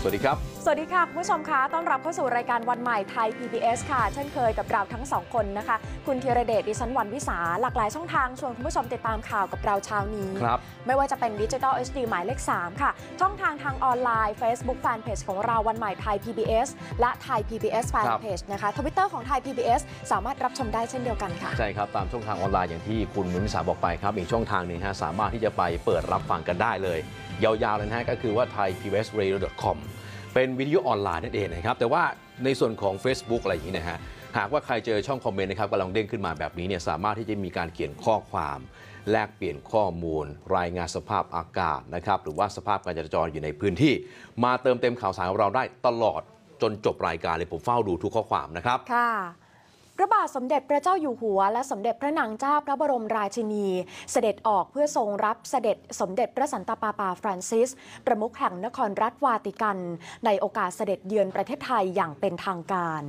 วัสดีครับสวัสดีค่ะคุณผู้ชมคะต้อนรับเข้าสู่รายการวันใหม่ไทย PBS ค่ะเช่นเคยกับเราทั้งสองคนนะคะคุณธีรเดชดิฉันวันวิสาหลากหลายช่องทางชวนคุณผู้ชมติดตามข่าวกับเราเช้านี้ไม่ว่าจะเป็น Digital HD หมายเลข 3 ค่ะช่องทางออนไลน์ Facebook Fanpage ของเราวันใหม่ไทย PBS และไทย PBS Fanpage นะคะ Twitter ของไทย PBS สามารถรับชมได้เช่นเดียวกันค่ะใช่ครับตามช่องทางออนไลน์อย่างที่คุณนุ้นวิสาบอกไปครับอีกช่องทางหนึ่งสามารถที่จะไปเปิดรับฟังกันได้เลยยาวๆเลยนะก็คือว่า thaipbsradio.com เป็นวิดีโอออนไลน์นั่นเองนะครับแต่ว่าในส่วนของ Facebook อะไรอย่างนี้นะฮะหากว่าใครเจอช่องคอมเมนต์นะครับกำลังเด้งขึ้นมาแบบนี้เนี่ยสามารถที่จะมีการเขียนข้อความแลกเปลี่ยนข้อมูลรายงานสภาพอากาศนะครับหรือว่าสภาพการจราจรอยู่ในพื้นที่มาเติมเต็มข่าวสารของเราได้ตลอดจนจบรายการเลยผมเฝ้าดูทุกข้อความนะครับค่ะพระบาทสมเด็จพระเจ้าอยู่หัวและสมเด็จพระนางเจ้าพระบรมราชินีเสด็จออกเพื่อทรงรับเสด็จสมเด็จพระสันตะปาปาฟรานซิสประมุขแห่งนครรัฐวาติกันในโอกาสเสด็จเยือนประเทศไทยอย่างเป็นทางการ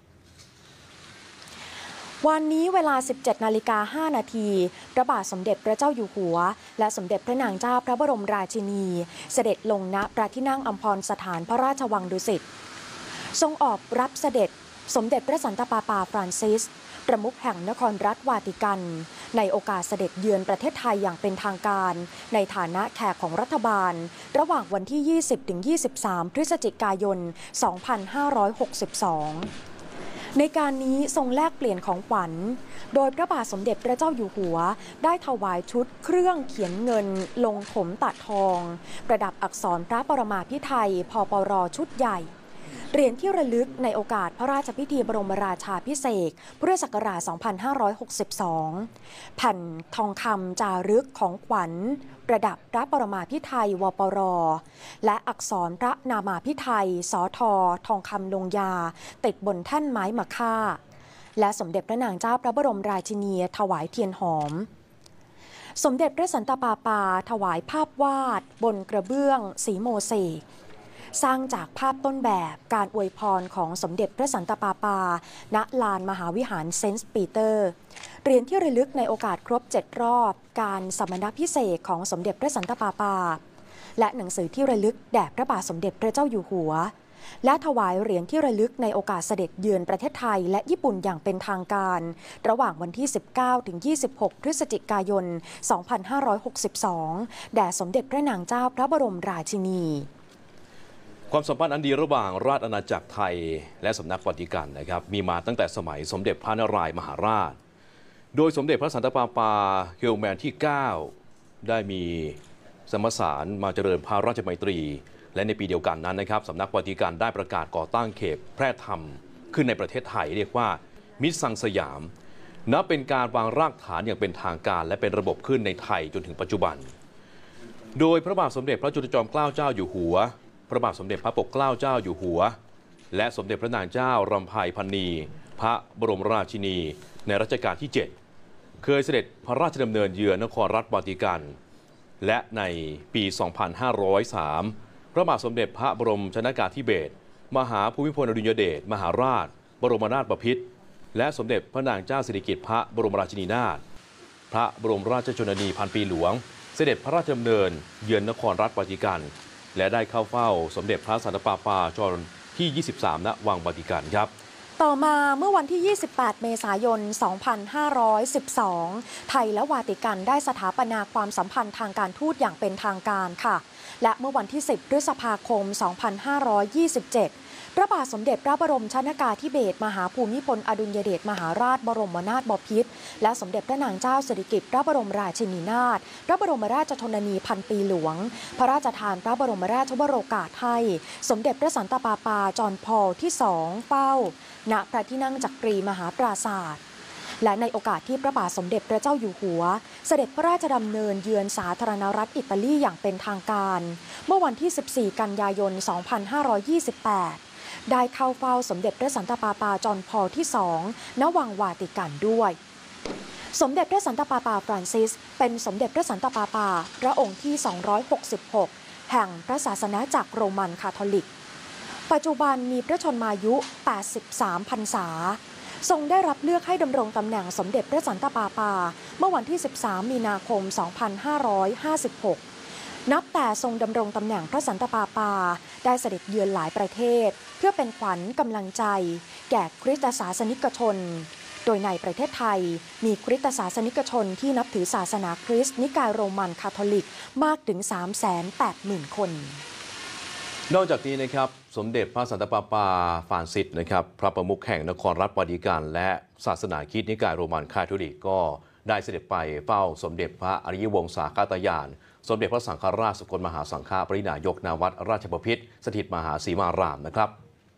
วันนี้เวลา 17:05 นาทีพระบาทสมเด็จพระเจ้าอยู่หัวและสมเด็จพระนางเจ้าพระบรมราชินีเสด็จลงณพระที่นั่งอัมพรสถานพระราชวังดุสิตทรงออกรับเสด็จสมเด็จพระสันตะปาปาฟรานซิสประมุขแห่งนครรัฐวาติกันในโอกาสเสด็จเยือนประเทศไทยอย่างเป็นทางการในฐานะแขกของรัฐบาลระหว่างวันที่ 20-23 พฤศจิกายน 2562 ในการนี้ทรงแลกเปลี่ยนของขวัญโดยพระบาทสมเด็จพระเจ้าอยู่หัวได้ถวายชุดเครื่องเขียนเงินลงถมตัดทองประดับอักษรพระปรมาภิไธยพปร.ชุดใหญ่เหรียญที่ระลึกในโอกาสพระราชพิธีบรมราชาภิเษกพุทธศักราช 2562 แผ่นทองคำจารึกของขวัญประดับพระปรมาภิไธยวปร.และอักษรพระนามาภิไธยสท.ทองคำลงยาติดบนแท่นไม้มะค่าและสมเด็จพระนางเจ้าพระบรมราชินีถวายเทียนหอมสมเด็จพระสันตะปาปาถวายภาพวาดบนกระเบื้องสีโมเสกสร้างจากภาพต้นแบบการอวยพรของสมเด็จพระสันตะปาปาณลานมหาวิหารเซนต์ปีเตอร์เหรียญที่ระลึกในโอกาสครบ7รอบการสมณพิเศษของสมเด็จพระสันตะปาปาและหนังสือที่ระลึกแด่พระบาทสมเด็จพระเจ้าอยู่หัวและถวายเหรียญที่ระลึกในโอกาสเสด็จเยือนประเทศไทยและญี่ปุ่นอย่างเป็นทางการระหว่างวันที่ 19-26 พฤศจิกายน 2562 แด่สมเด็จพระนางเจ้าพระบรมราชินีความสัมพันธ์อันดีระหว่างราชอาณาจักรไทยและสำนักวาติกันนะครับมีมาตั้งแต่สมัยสมเด็จพระนารายมหาราชโดยสมเด็จพระสันตะปาปาเฮลแมนที่ 9 ได้มีสมสารมาเจริญพระราชมัยตรีและในปีเดียวกันนั้นนะครับสำนักวาติกันได้ประกาศก่อตั้งเขตแพร่ธรรมขึ้นในประเทศไทยเรียกว่ามิตรสังสยามนับเป็นการวางรากฐานอย่างเป็นทางการและเป็นระบบขึ้นในไทยจนถึงปัจจุบันโดยพระบาทสมเด็จพระจุลจอมเกล้าเจ้าอยู่หัวพระบาทสมเด็จพระปกเกล้าเจ้าอยู่หัวและสมเด็จพระนางเจ้ารำไพพรรณีพระบรมราชินีในรัชกาลที่ 7 เคยเสด็จพระราชดำเนินเยือนนครรัฐวาติกันและในปี 2503 พระบาทสมเด็จพระบรมชนกาธิเบศรมหาภูมิพลอดุลยเดชมหาราชบรมนาถบพิตรและสมเด็จพระนางเจ้าสิริกิติ์พระบรมราชินีนาถพระบรมราชชนนีพันปีหลวงเสด็จพระราชดำเนินเยือนนครรัฐวาติกันและได้เข้าเฝ้าสมเด็จพระสันตะปาปาจรที่ 23 ณ วังวาติกันครับต่อมาเมื่อวันที่ 28 เมษายน 2512 ไทยและวาติกันได้สถาปนาความสัมพันธ์ทางการทูตอย่างเป็นทางการค่ะและเมื่อวันที่ 10 พฤษภาคม 2527 พระบาทสมเด็จพระบรมชนกาธิเบศรมหาภูมิพลอดุลยเดชมหาราชบรมนาถบพิตรและสมเด็จพระนางเจ้าสิริกิติ์พระบรมราชินีนาถพระบรมราชชนนีพันปีหลวงพระราชทานพระบรมราชวโรกาสให้สมเด็จพระสันตะปาปาจอห์นพอลที่ 2 เฝ้าณพระที่นั่งจักรีมหาปราสาทและในโอกาสที่พระบาทสมเด็จพระเจ้าอยู่หัวเสด็จพระราชดำเนินเยือนสาธารณรัฐอิตาลีอย่างเป็นทางการเมื่อวันที่ 14 กันยายน 2528 ได้เข้าเฝ้าสมเด็จพระสันตะปาปาจอห์นพอลที่ 2 ณ วังวาติกันด้วยสมเด็จพระสันตะปาปาฟรานซิสเป็นสมเด็จพระสันตะปาปาพระองค์ที่ 266 แห่งพระศาสนาจักรโรมันคาทอลิกปัจจุบันมีพระชนมายุ 83 พรรษาทรงได้รับเลือกให้ดำรงตำแหน่งสมเด็จพระสันตะปาปาเมื่อวันที่ 13 มีนาคม 2556 นับแต่ทรงดำรงตำแหน่งพระสันตะปาปาได้เสด็จเยือนหลายประเทศเพื่อเป็นขวัญกำลังใจแก่คริสตศาสนิกชนโดยในประเทศไทยมีคริสตศาสนิกชนที่นับถือศาสนาคริสต์นิกายโรมันคาทอลิกมากถึง 380,000 คนนอกจากนี้นะครับสมเด็จพระสันตะปาปาฟรานซิสนะครับพระประมุขแห่งนครรัฐวาติกันและศาสนาคริสต์นิกายโรมันคาทอลิกก็ได้เสด็จไปเฝ้าสมเด็จพระอริยวงศาคาตยานสมเด็จพระสังฆราชสกลมหาสังฆปรินายกณวัดราชบพิตรสถิตมหาสีมารามนะครับ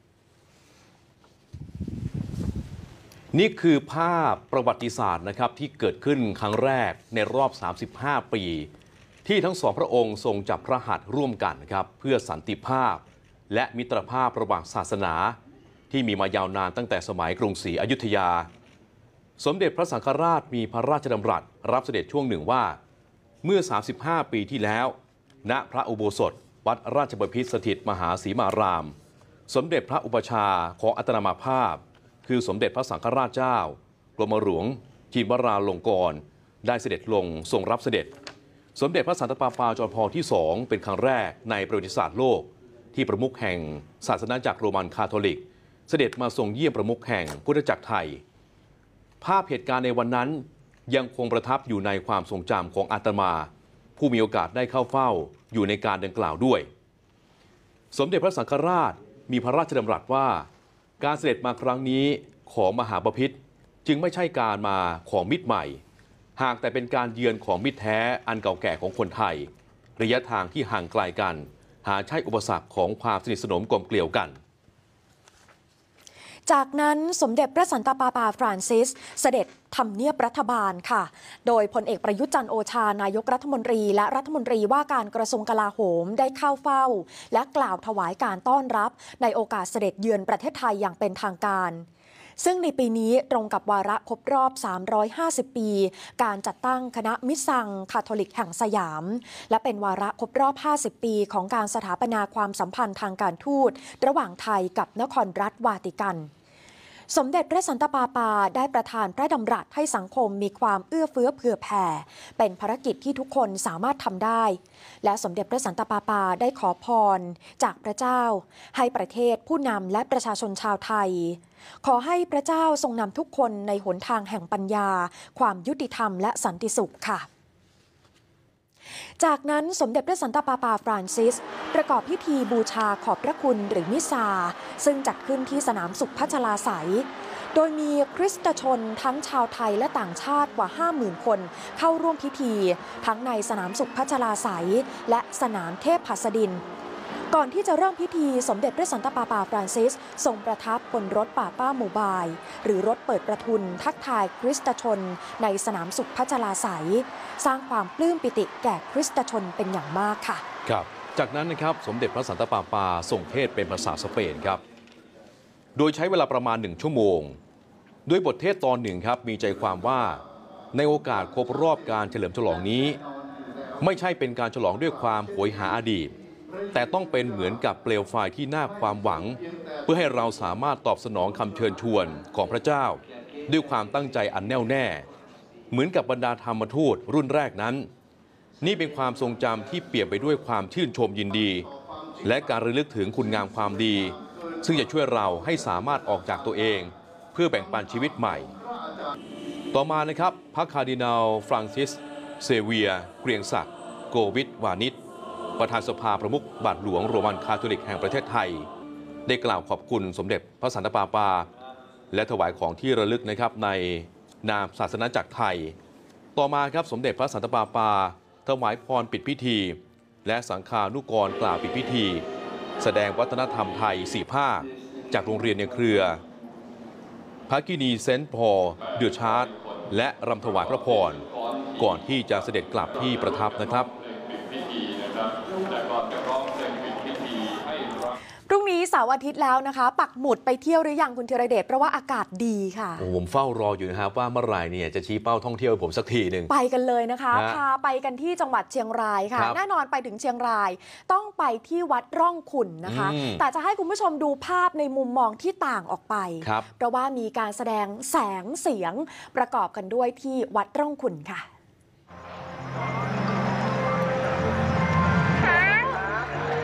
นี่คือภาพประวัติศาสตร์นะครับที่เกิดขึ้นครั้งแรกในรอบ 35 ปีที่ทั้งสองพระองค์ทรงจับพระหัตถ์ร่วมกันครับเพื่อสันติภาพและมิตรภาพระหว่างศาสนาที่มีมายาวนานตั้งแต่สมัยกรุงศรีอยุธยาสมเด็จพระสังฆราชมีพระราชดำรัสรับเสด็จช่วงหนึ่งว่าเมื่อ 35 ปีที่แล้วณพระอุโบสถวัดราชบพิตรสถิตมหาสีมารามสมเด็จพระอุปชาของอัตมาภาพคือสมเด็จพระสังฆราชเจ้ากรมหลวงจินวราลงกรณ์ได้เสด็จลงทรงรับเสด็จสมเด็จพระสันตะปาปาจอห์นพอลที่ 2เป็นครั้งแรกในประวัติศาสตร์โลกที่ประมุขแห่งศาสนาจักรโรมันคาทอลิกเสด็จมาทรงเยี่ยมประมุขแห่งพุทธจักรไทยภาพเหตุการณ์ในวันนั้นยังคงประทับอยู่ในความทรงจำของอาตมาผู้มีโอกาสได้เข้าเฝ้าอยู่ในการดังกล่าวด้วยสมเด็จพระสังฆราชมีพระราชดำรัสว่าการเสด็จมาครั้งนี้ของมหาบพิตรจึงไม่ใช่การมาของมิตรใหม่หากแต่เป็นการเยือนของมิตรแท้อันเก่าแก่ของคนไทยระยะทางที่ห่างไกลกันหาใช่อุปสรรคของความสนิทสนมกลมเกลี่ยวกันจากนั้นสมเด็จพระสันตะปาปาฟรานซิสเสด็จทำเนียบรัฐบาลค่ะโดยพลเอกประยุทธ์จันทร์โอชานายกรัฐมนตรีและรัฐมนตรีว่าการกระทรวงกลาโหมได้เข้าเฝ้าและกล่าวถวายการต้อนรับในโอกาสเสด็จเยือนประเทศไทยอย่างเป็นทางการซึ่งในปีนี้ตรงกับวาระครบรอบ350 ปีการจัดตั้งคณะมิตรซังคาทอลิกแห่งสยามและเป็นวาระครบรอบ50 ปีของการสถาปนาความสัมพันธ์ทางการทูตระหว่างไทยกับนครรัฐวาติกันสมเด็จพระสันตะปาปาได้ประทานพระดำรัสให้สังคมมีความเอื้อเฟื้อเผื่อแผ่เป็นภารกิจที่ทุกคนสามารถทำได้และสมเด็จพระสันตะปาปาได้ขอพรจากพระเจ้าให้ประเทศผู้นำและประชาชนชาวไทยขอให้พระเจ้าทรงนำทุกคนในหนทางแห่งปัญญาความยุติธรรมและสันติสุขค่ะจากนั้นสมเด็จพระสันตะปาปาฟรานซิสประกอบพิธีบูชาขอบพระคุณหรือมิซาซึ่งจัดขึ้นที่สนามสุขพัชราไสยโดยมีคริสตชนทั้งชาวไทยและต่างชาติกว่า 50,000 คนเข้าร่วมพิธีทั้งในสนามสุขพัชราไสยและสนามเทพหัสดินก่อนที่จะเริ่มพิธีสมเด็จพระสันตะปาปาฟรานซิสทรงประทับบนรถป่าป้าโมบายหรือรถเปิดประทุนทักทายคริสตชนในสนามสุขพัชราไสยสร้างความปลื้มปิติแก่คริสตชนเป็นอย่างมากค่ะครับจากนั้นนะครับสมเด็จพระสันตะปาปาทรงเทศน์เป็นภาษาสเปนครับโดยใช้เวลาประมาณ1 ชั่วโมงโดยบทเทศตอนหนึ่งครับมีใจความว่าในโอกาสครบรอบการเฉลิมฉลองนี้ไม่ใช่เป็นการฉลองด้วยความโหยหาอดีตแต่ต้องเป็นเหมือนกับเปลวไฟที่น่าความหวังเพื่อให้เราสามารถตอบสนองคำเชิญชวนของพระเจ้าด้วยความตั้งใจอันแน่วแน่เหมือนกับบรรดาธรรมทูตรุ่นแรกนั้นนี่เป็นความทรงจำที่เปี่ยมไปด้วยความชื่นชมยินดีและการระลึกถึงคุณงามความดีซึ่งจะช่วยเราให้สามารถออกจากตัวเองเพื่อแบ่งปันชีวิตใหม่ต่อมานะครับพระคาร์ดินัลฟรานซิสเซเวียเกรียงศักดิ์โกวิทวานิชประธานสภาประมุขบาทหลวงโรมันคาทอลิกแห่งประเทศไทยได้กล่าวขอบคุณสมเด็จพระสันตะปาปาและถวายของที่ระลึกนะครับในนามศาสนาจักรไทยต่อมาครับสมเด็จพระสันตะปาปาถวายพรปิดพิธีและสังฆานุกรกล่าวปิดพิธีแสดงวัฒนธรรมไทย4 ภาคจากโรงเรียนในเครือพระกินีเซนต์พอลเดอชาร์ดและรำถวายพระพรก่อนที่จะเสด็จกลับที่ประทับนะครับพรุ่งนี้เสาร์อาทิตย์แล้วนะคะปักหมุดไปเที่ยวหรือยังคุณธีรเดชเพราะว่าอากาศดีค่ะผมเฝ้ารออยู่นะครับว่าเมื่อไหร่เนี่ยจะชี้เป้าท่องเที่ยวผมสักทีหนึ่งไปกันเลยนะคะพาไปกันที่จังหวัดเชียงรายค่ะแน่นอนไปถึงเชียงรายต้องไปที่วัดร่องขุ่นนะคะแต่จะให้คุณผู้ชมดูภาพในมุมมองที่ต่างออกไปเพราะว่ามีการแสดงแสงเสียงประกอบกันด้วยที่วัดร่องขุ่นค่ะ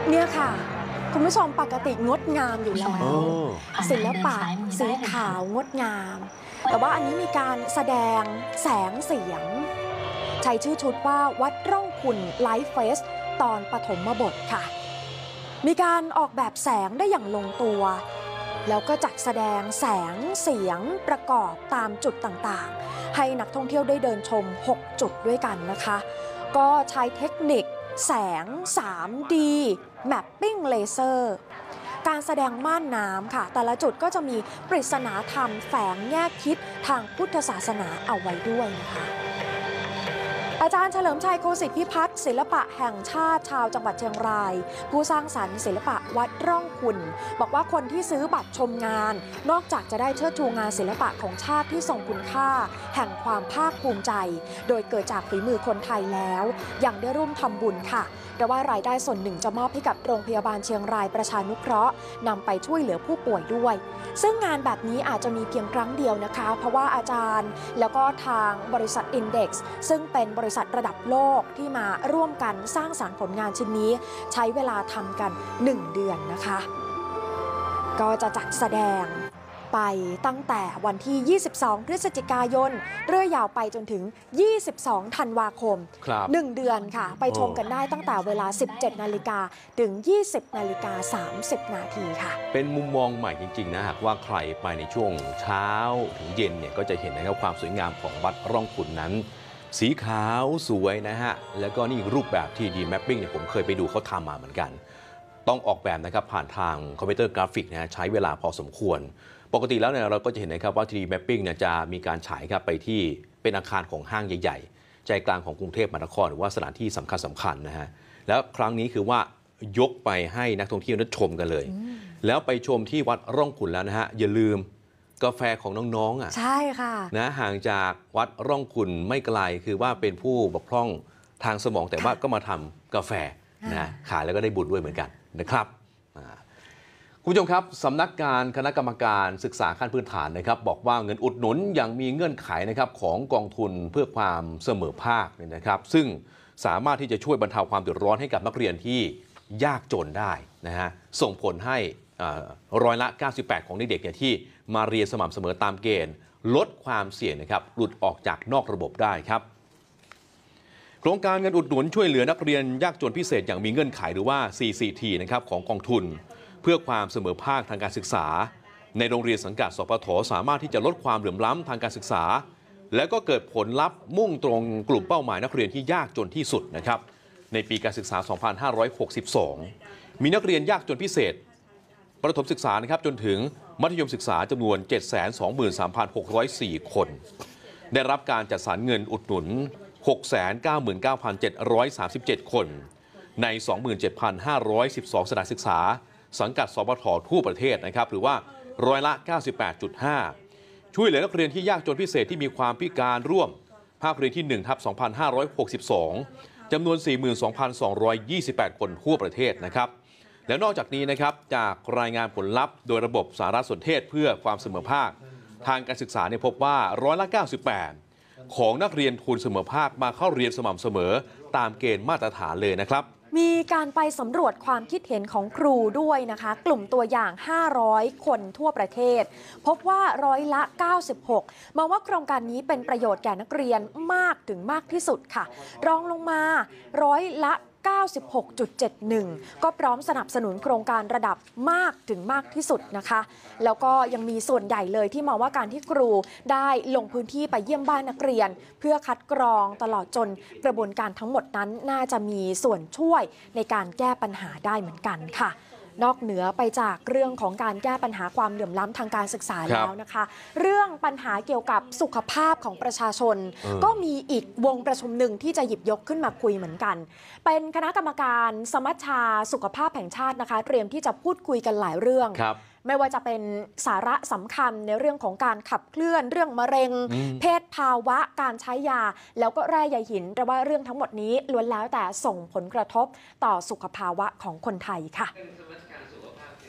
เนี่ยค่ะคุณผู้ชมปกติงดงามอยู่แล้วศิลปะสีขาวงดงามแต่ว่าอันนี้มีการแสดงแสงเสียงใช้ชื่อชุดว่าวัดร่องขุ่นไลฟ์เฟสตอนปฐมบทค่ะมีการออกแบบแสงได้อย่างลงตัวแล้วก็จัดแสดงแสงเสียงประกอบตามจุดต่างๆให้นักท่องเที่ยวได้เดินชม6จุดด้วยกันนะคะก็ใช้เทคนิคแสง 3D Mapping Laser การแสดงม่านน้ำค่ะแต่ละจุดก็จะมีปริศนาธรรมแฝงแง่คิดทางพุทธศาสนาเอาไว้ด้วยนะคะอาจารย์เฉลิมชัยโคสิทธิพิพัฒน์ศิลปะแห่งชาติชาวจังหวัดเชียงรายผู้สร้างสรรค์ศิลปะวัดร่องขุ่นบอกว่าคนที่ซื้อบัตรชมงานนอกจากจะได้เชิดชูงานศิลปะของชาติที่ทรงคุณค่าแห่งความภาคภูมิใจโดยเกิดจากฝีมือคนไทยแล้วยังได้ร่วมทำบุญค่ะแต่ว่ารายได้ส่วนหนึ่งจะมอบให้กับโรงพยาบาลเชียงรายประชานุเคราะห์นำไปช่วยเหลือผู้ป่วยด้วยซึ่งงานแบบนี้อาจจะมีเพียงครั้งเดียวนะคะเพราะว่าอาจารย์แล้วก็ทางบริษัท Index ซึ่งเป็นบริษัทระดับโลกที่มาร่วมกันสร้างสรรค์ผลงานชิ้นนี้ใช้เวลาทำกัน1เดือนนะคะก็จะจัดแสดงไปตั้งแต่วันที่22พฤศจิกายนเรื่อยยาวไปจนถึง22ธันวาคม1เดือนค่ะไปชมกันได้ตั้งแต่เวลา 17 นาฬิกาถึง 20 นาฬิกา 30 นาทีค่ะเป็นมุมมองใหม่จริงๆนะหากว่าใครไปในช่วงเช้าถึงเย็นเนี่ยก็จะเห็นนะครับความสวยงามของวัดร่องขุ่นนั้นสีขาวสวยนะฮะแล้วก็นี่รูปแบบ 3D Mapping เนี่ยผมเคยไปดูเขาทำมาเหมือนกันต้องออกแบบนะครับผ่านทางคอมพิวเตอร์กราฟิกนะใช้เวลาพอสมควรปกติแล้วเนี่ยเราก็จะเห็นนะครับว่า 3D Mapping เนี่ยจะมีการฉายครับไปที่เป็นอาคารของห้างใหญ่ๆใจกลางของกรุงเทพมหานครหรือว่าสถานที่สำคัญนะฮะแล้วครั้งนี้คือว่ายกไปให้นักท่องเที่ยวได้ชมกันเลยแล้วไปชมที่วัดร่องขุ่นแล้วนะฮะอย่าลืมกาแฟของน้องๆอ่ะใช่ค่ะนะห่างจากวัดร่องขุ่นไม่ไกลคือว่าเป็นผู้บกพร่องทางสมองแต่ว่าก็มาทำกาแฟนะขายแล้วก็ได้บุญด้วยเหมือนกันนะครับคุณผู้ชมครับสำนักงานคณะกรรมการศึกษาขั้นพื้นฐานนะครับบอกว่าเงินอุดหนุนยังมีเงื่อนไขนะครับของกองทุนเพื่อความเสมอภาคเนี่ยนะครับซึ่งสามารถที่จะช่วยบรรเทาความเดือดร้อนให้กับนักเรียนที่ยากจนได้นะฮะส่งผลให้ร้อยละ 98 ของเด็กๆเนี่ยที่มาเรียนสม่ำเสมอตามเกณฑ์ลดความเสี่ยงนะครับหลุดออกจากนอกระบบได้ครับโครงการเงินอุดหนุนช่วยเหลือนักเรียนยากจนพิเศษอย่างมีเงื่อนไขหรือว่า CCT นะครับของกองทุนเพื่อความเสมอภาคทางการศึกษาในโรงเรียนสังกัดสปท.สามารถที่จะลดความเหลื่อมล้ำทางการศึกษาและก็เกิดผลลัพธ์มุ่งตรงกลุ่มเป้าหมายนักเรียนที่ยากจนที่สุดนะครับในปีการศึกษา 2562 มีนักเรียนยากจนพิเศษประถมศึกษานะครับจนถึงมัธยมศึกษาจำนวน 723,604 คนได้รับการจัดสรรเงินอุดหนุน 699,737 คนใน 27,512 สถานศึกษาสังกัดสปท.ทั่วประเทศนะครับหรือว่าร้อยละ 98.5 ช่วยเหลือนักเรียนที่ยากจนพิเศษที่มีความพิการร่วมภาคเรียนที่ 1/2562 จำนวน 42,228 คนทั่วประเทศนะครับแล้วนอกจากนี้นะครับจากรายงานผลลัพธ์โดยระบบสารสนเทศเพื่อความเสมอภาคทางการศึกษาพบว่าร้อยละ 98 ของนักเรียนทุนเสมอภาคมาเข้าเรียนสม่ำเสมอตามเกณฑ์มาตรฐานเลยนะครับมีการไปสำรวจความคิดเห็นของครูด้วยนะคะกลุ่มตัวอย่าง500คนทั่วประเทศพบว่าร้อยละ 96 มองว่าโครงการนี้เป็นประโยชน์แก่นักเรียนมากถึงมากที่สุดค่ะรองลงมาร้อยละ 96.71 ก็พร้อมสนับสนุนโครงการระดับมากถึงมากที่สุดนะคะแล้วก็ยังมีส่วนใหญ่เลยที่มองว่าการที่ครูได้ลงพื้นที่ไปเยี่ยมบ้านนักเรียนเพื่อคัดกรองตลอดจนกระบวนการทั้งหมดนั้นน่าจะมีส่วนช่วยในการแก้ปัญหาได้เหมือนกันค่ะนอกเหนือไปจากเรื่องของการแก้ปัญหาความเหลื่อมล้ำทางการศึกษาแล้วนะคะเรื่องปัญหาเกี่ยวกับสุขภาพของประชาชนก็มีอีกวงประชุมหนึ่งที่จะหยิบยกขึ้นมาคุยเหมือนกันเป็นคณะกรรมการสมัชชาสุขภาพแห่งชาตินะคะเตรียมที่จะพูดคุยกันหลายเรื่องไม่ว่าจะเป็นสาระสำคัญในเรื่องของการขับเคลื่อนเรื่องมะเร็งเพศภาวะการใช้ยาแล้วก็แร่ใยหินแต่ว่าเรื่องทั้งหมดนี้ล้วนแล้วแต่ส่งผลกระทบต่อสุขภาวะของคนไทยค่ะ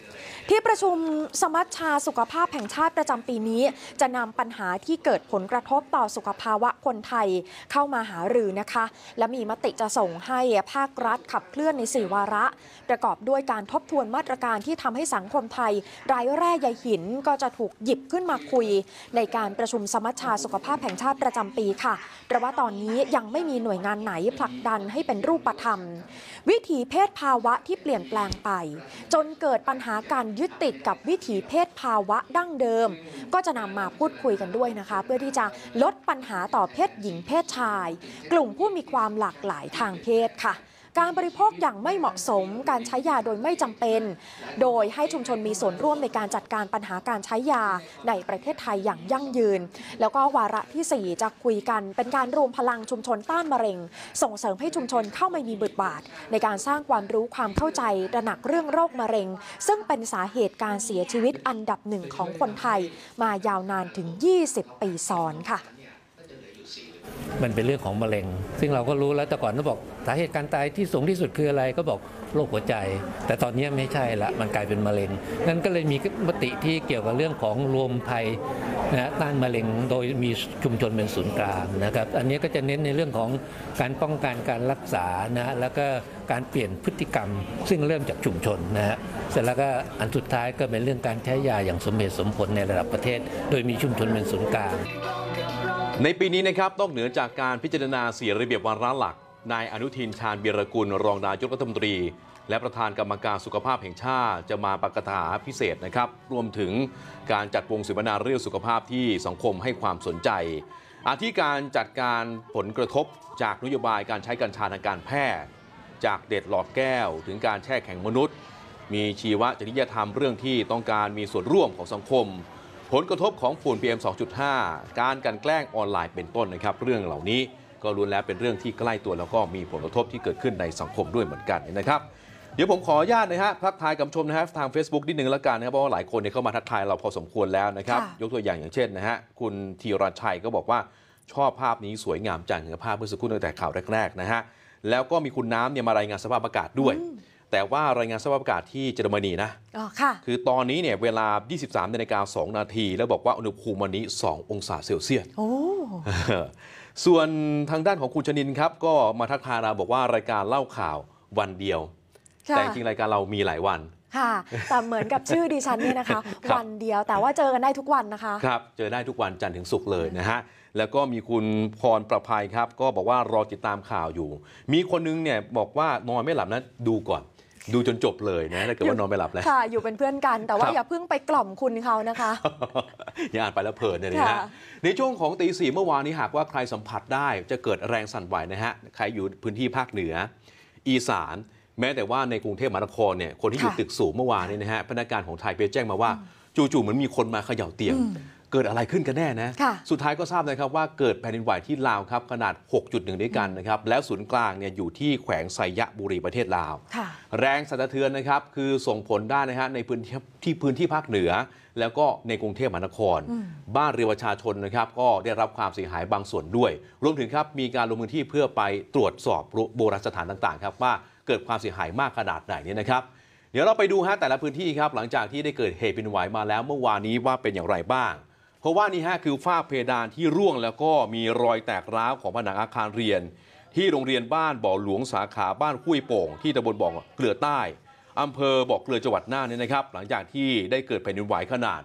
ที่ประชุมสมัชชาสุขภาพแห่งชาติประจำปีนี้จะนำปัญหาที่เกิดผลกระทบต่อสุขภาวะคนไทยเข้ามาหารือนะคะและมีมติจะส่งให้ภาครัฐขับเคลื่อนใน4วาระประกอบด้วยการทบทวนมาตรการที่ทำให้สังคมไทยไร้แร่ใยหินก็จะถูกหยิบขึ้นมาคุยในการประชุมสมัชชาสุขภาพแห่งชาติประจำปีค่ะเพราะว่าตอนนี้ยังไม่มีหน่วยงานไหนผลักดันให้เป็นรูปธรรมวิถีเพศภาวะที่เปลี่ยนแปลงไปจนเกิดปัญหาการยึดติดกับวิถีเพศภาวะดั้งเดิมก็จะนำมาพูดคุยกันด้วยนะคะเพื่อที่จะลดปัญหาต่อเพศหญิงเพศชายกลุ่มผู้มีความหลากหลายทางเพศค่ะการบริโภคอย่างไม่เหมาะสมการใช้ยาโดยไม่จำเป็นโดยให้ชุมชนมีส่วนร่วมในการจัดการปัญหาการใช้ยาในประเทศไทยอย่างยั่งยืนแล้วก็วาระที่4จะคุยกันเป็นการรวมพลังชุมชนต้านมะเร็งส่งเสริมให้ชุมชนเข้ามามีบทบาทในการสร้างความรู้ความเข้าใจตระหนักเรื่องโรคมะเร็งซึ่งเป็นสาเหตุการเสียชีวิตอันดับ1ของคนไทยมายาวนานถึง20 ปีซ้อนค่ะมันเป็นเรื่องของมะเร็งซึ่งเราก็รู้แล้วแต่ก่อนก็บอกสาเหตุการตายที่สูงที่สุดคืออะไรก็บอกโรคหัวใจแต่ตอนนี้ไม่ใช่ละมันกลายเป็นมะเร็งนั่นก็เลยมีมติที่เกี่ยวกับเรื่องของรวมภัยต้านมะเร็งโดยมีชุมชนเป็นศูนย์กลางนะครับอันนี้ก็จะเน้นในเรื่องของการป้องกันการรักษานะแล้วก็การเปลี่ยนพฤติกรรมซึ่งเริ่มจากชุมชนนะฮะเสร็จแล้วก็อันสุดท้ายก็เป็นเรื่องการใช้ยาอย่างสมเหตุสมผลในระดับประเทศโดยมีชุมชนเป็นศูนย์กลางในปีนี้นะครับนอกเหนือจากการพิจารณา4ระเบียบวาระหลักนายอนุทินชาญวีรกุลรองนายกรัฐมนตรีและประธานกรรมการสุขภาพแห่งชาติจะมาปาฐกถาพิเศษนะครับรวมถึงการจัดวงเสวนาเรื่องสุขภาพที่สังคมให้ความสนใจอาทิการจัดการผลกระทบจากนโยบายการใช้กัญชาทางการแพทย์จากเด็ดหลอดแก้วถึงการแช่แข็งมนุษย์มีชีวจริยธรรมเรื่องที่ต้องการมีส่วนร่วมของสังคมผลกระทบของฝุ่น PM 2.5 การกลั่นแกล้งออนไลน์เป็นต้นนะครับเรื่องเหล่านี้ก็ล้วนแล้วเป็นเรื่องที่ใกล้ตัวแล้วก็มีผลกระทบที่เกิดขึ้นในสังคมด้วยเหมือนกันนะครับเดี๋ยวผมขออนุญาตนะฮะทักทายกับชมนะฮะทาง Facebook นิดนึงแล้วกันนะครับเพราะว่าหลายคนเข้ามาทักทายเราพอสมควรแล้วนะครับยกตัวอย่างเช่นนะฮะคุณธีรชัยก็บอกว่าชอบภาพนี้สวยงามจังภาพเมื่อสักครู่ตั้งแต่ข่าวแรกๆนะฮะแล้วก็มีคุณน้ำเนี่ยมารายงานสภาพอากาศด้วยแต่ว่ารายงานสภาพอากาศที่เยอรมนีนะคือตอนนี้เนี่ยเวลา 23:02 น.แล้วบอกว่าอุณหภูมิวันนี้ 2 องศาเซลเซียสส่วนทางด้านของคุณชนินครับก็มาทักทายเราบอกว่ารายการเล่าข่าววันเดียวแต่จริงรายการเรามีหลายวันค่ะแต่เหมือนกับชื่อดิฉันเนี่ยนะคะวันเดียวแต่ว่าเจอกันได้ทุกวันนะคะครับเจอได้ทุกวันจันทร์ถึงศุกร์เลยนะฮะแล้วก็มีคุณพรประภัยครับก็บอกว่ารอติดตามข่าวอยู่มีคนนึงเนี่ยบอกว่านอนไม่หลับนะดูก่อนดูจนจบเลยนะถ้าเกิดว่านอนไม่หลับแล้วค่ะอยู่เป็นเพื่อนกันแต่ว่าอย่าเพิ่งไปกล่อมคุณเขานะคะอย่าอ่านไปแล้วเพลินเนี่ยนะในช่วงของตี 4เมื่อวานนี้หากว่าใครสัมผัสได้จะเกิดแรงสั่นไหวนะฮะใครอยู่พื้นที่ภาคเหนืออีสานแม้แต่ว่าในกรุงเทพมหานครเนี่ยคนที่อยู่ตึกสูงเมื่อวานนี้นะฮะพนักงานของไทยไปแจ้งมาว่าจู่ๆเหมือนมีคนมาเขย่าเตียงเกิดอะไรขึ้นกันแน่นะสุดท้ายก็ทราบนะครับว่าเกิดแผ่นดินไหวที่ลาวครับขนาด 6.1 ด้วยกันนะครับแล้วศูนย์กลางเนี่ยอยู่ที่แขวงไซยะบุรีประเทศลาวแรงสั่นสะเทือนนะครับคือส่งผลได้นะฮะในพื้นที่ภาคเหนือแล้วก็ในกรุงเทพมหานครบ้านเรือนประชาชนนะครับก็ได้รับความเสียหายบางส่วนด้วยรวมถึงครับมีการลงพื้นที่เพื่อไปตรวจสอบโบราณสถานต่างๆครับว่าเกิดความเสียหายมากขนาดไหนเนี่ยนะครับเดี๋ยวเราไปดูฮะแต่ละพื้นที่ครับหลังจากที่ได้เกิดเหตุแผ่นดินไหวมาแล้วเมื่อวานนี้ว่าเป็นอย่างไรบ้างเพราะว่านี่ฮะคือฝ้าเพดานที่ร่วงแล้วก็มีรอยแตกร้าวของผนังอาคารเรียนที่โรงเรียนบ้านบ่อหลวงสาขาบ้านห้วยโป่งที่ตำบลบ่อเกลือใต้อำเภอบ่อเกลือจังหวัดน่านเนี่ยนะครับหลังจากที่ได้เกิดแผ่นดินไหวขนาด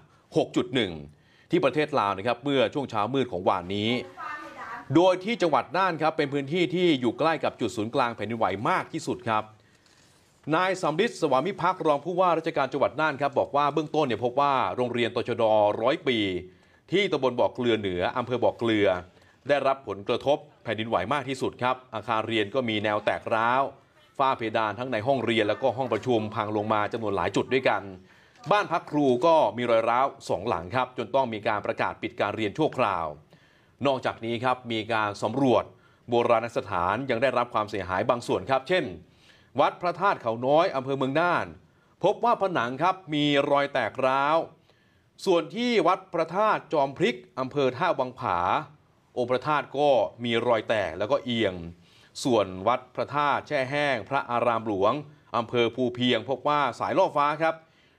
6.1 ที่ประเทศลาวนะครับเมื่อช่วงเช้ามืดของวันนี้โดยที่จังหวัดน่านครับเป็นพื้นที่ที่อยู่ใกล้กับจุดศูนย์กลางแผ่นดินไหวมากที่สุดครับนายสำริดสวามิภักดิ์รองผู้ว่าราชการจังหวัดน่านครับบอกว่าเบื้องต้นเนี่ยพบว่าโรงเรียนตชด100 ปีที่ตำบลบ่อเกลือเหนืออำเภอบ่อเกลือได้รับผลกระทบแผ่นดินไหวมากที่สุดครับอาคารเรียนก็มีแนวแตกร้าวฝ้าเพดานทั้งในห้องเรียนแล้วก็ห้องประชุมพังลงมาจำนวนหลายจุดด้วยกันบ้านพักครูก็มีรอยร้าว2 หลังครับจนต้องมีการประกาศปิดการเรียนชั่วคราวนอกจากนี้ครับมีการสำรวจโบราณสถานยังได้รับความเสียหายบางส่วนครับเช่นวัดพระธาตุเขาน้อยอำเภอเมืองน่านพบว่าผนังครับมีรอยแตกร้าวส่วนที่วัดพระธาตุจอมพริกอำเภอท่าวังผาองค์พระธาตุก็มีรอยแตกแล้วก็เอียงส่วนวัดพระธาตุแช่แห้งพระอารามหลวงอำเภอภูเพียงพบว่าสายล่อฟ้าครับ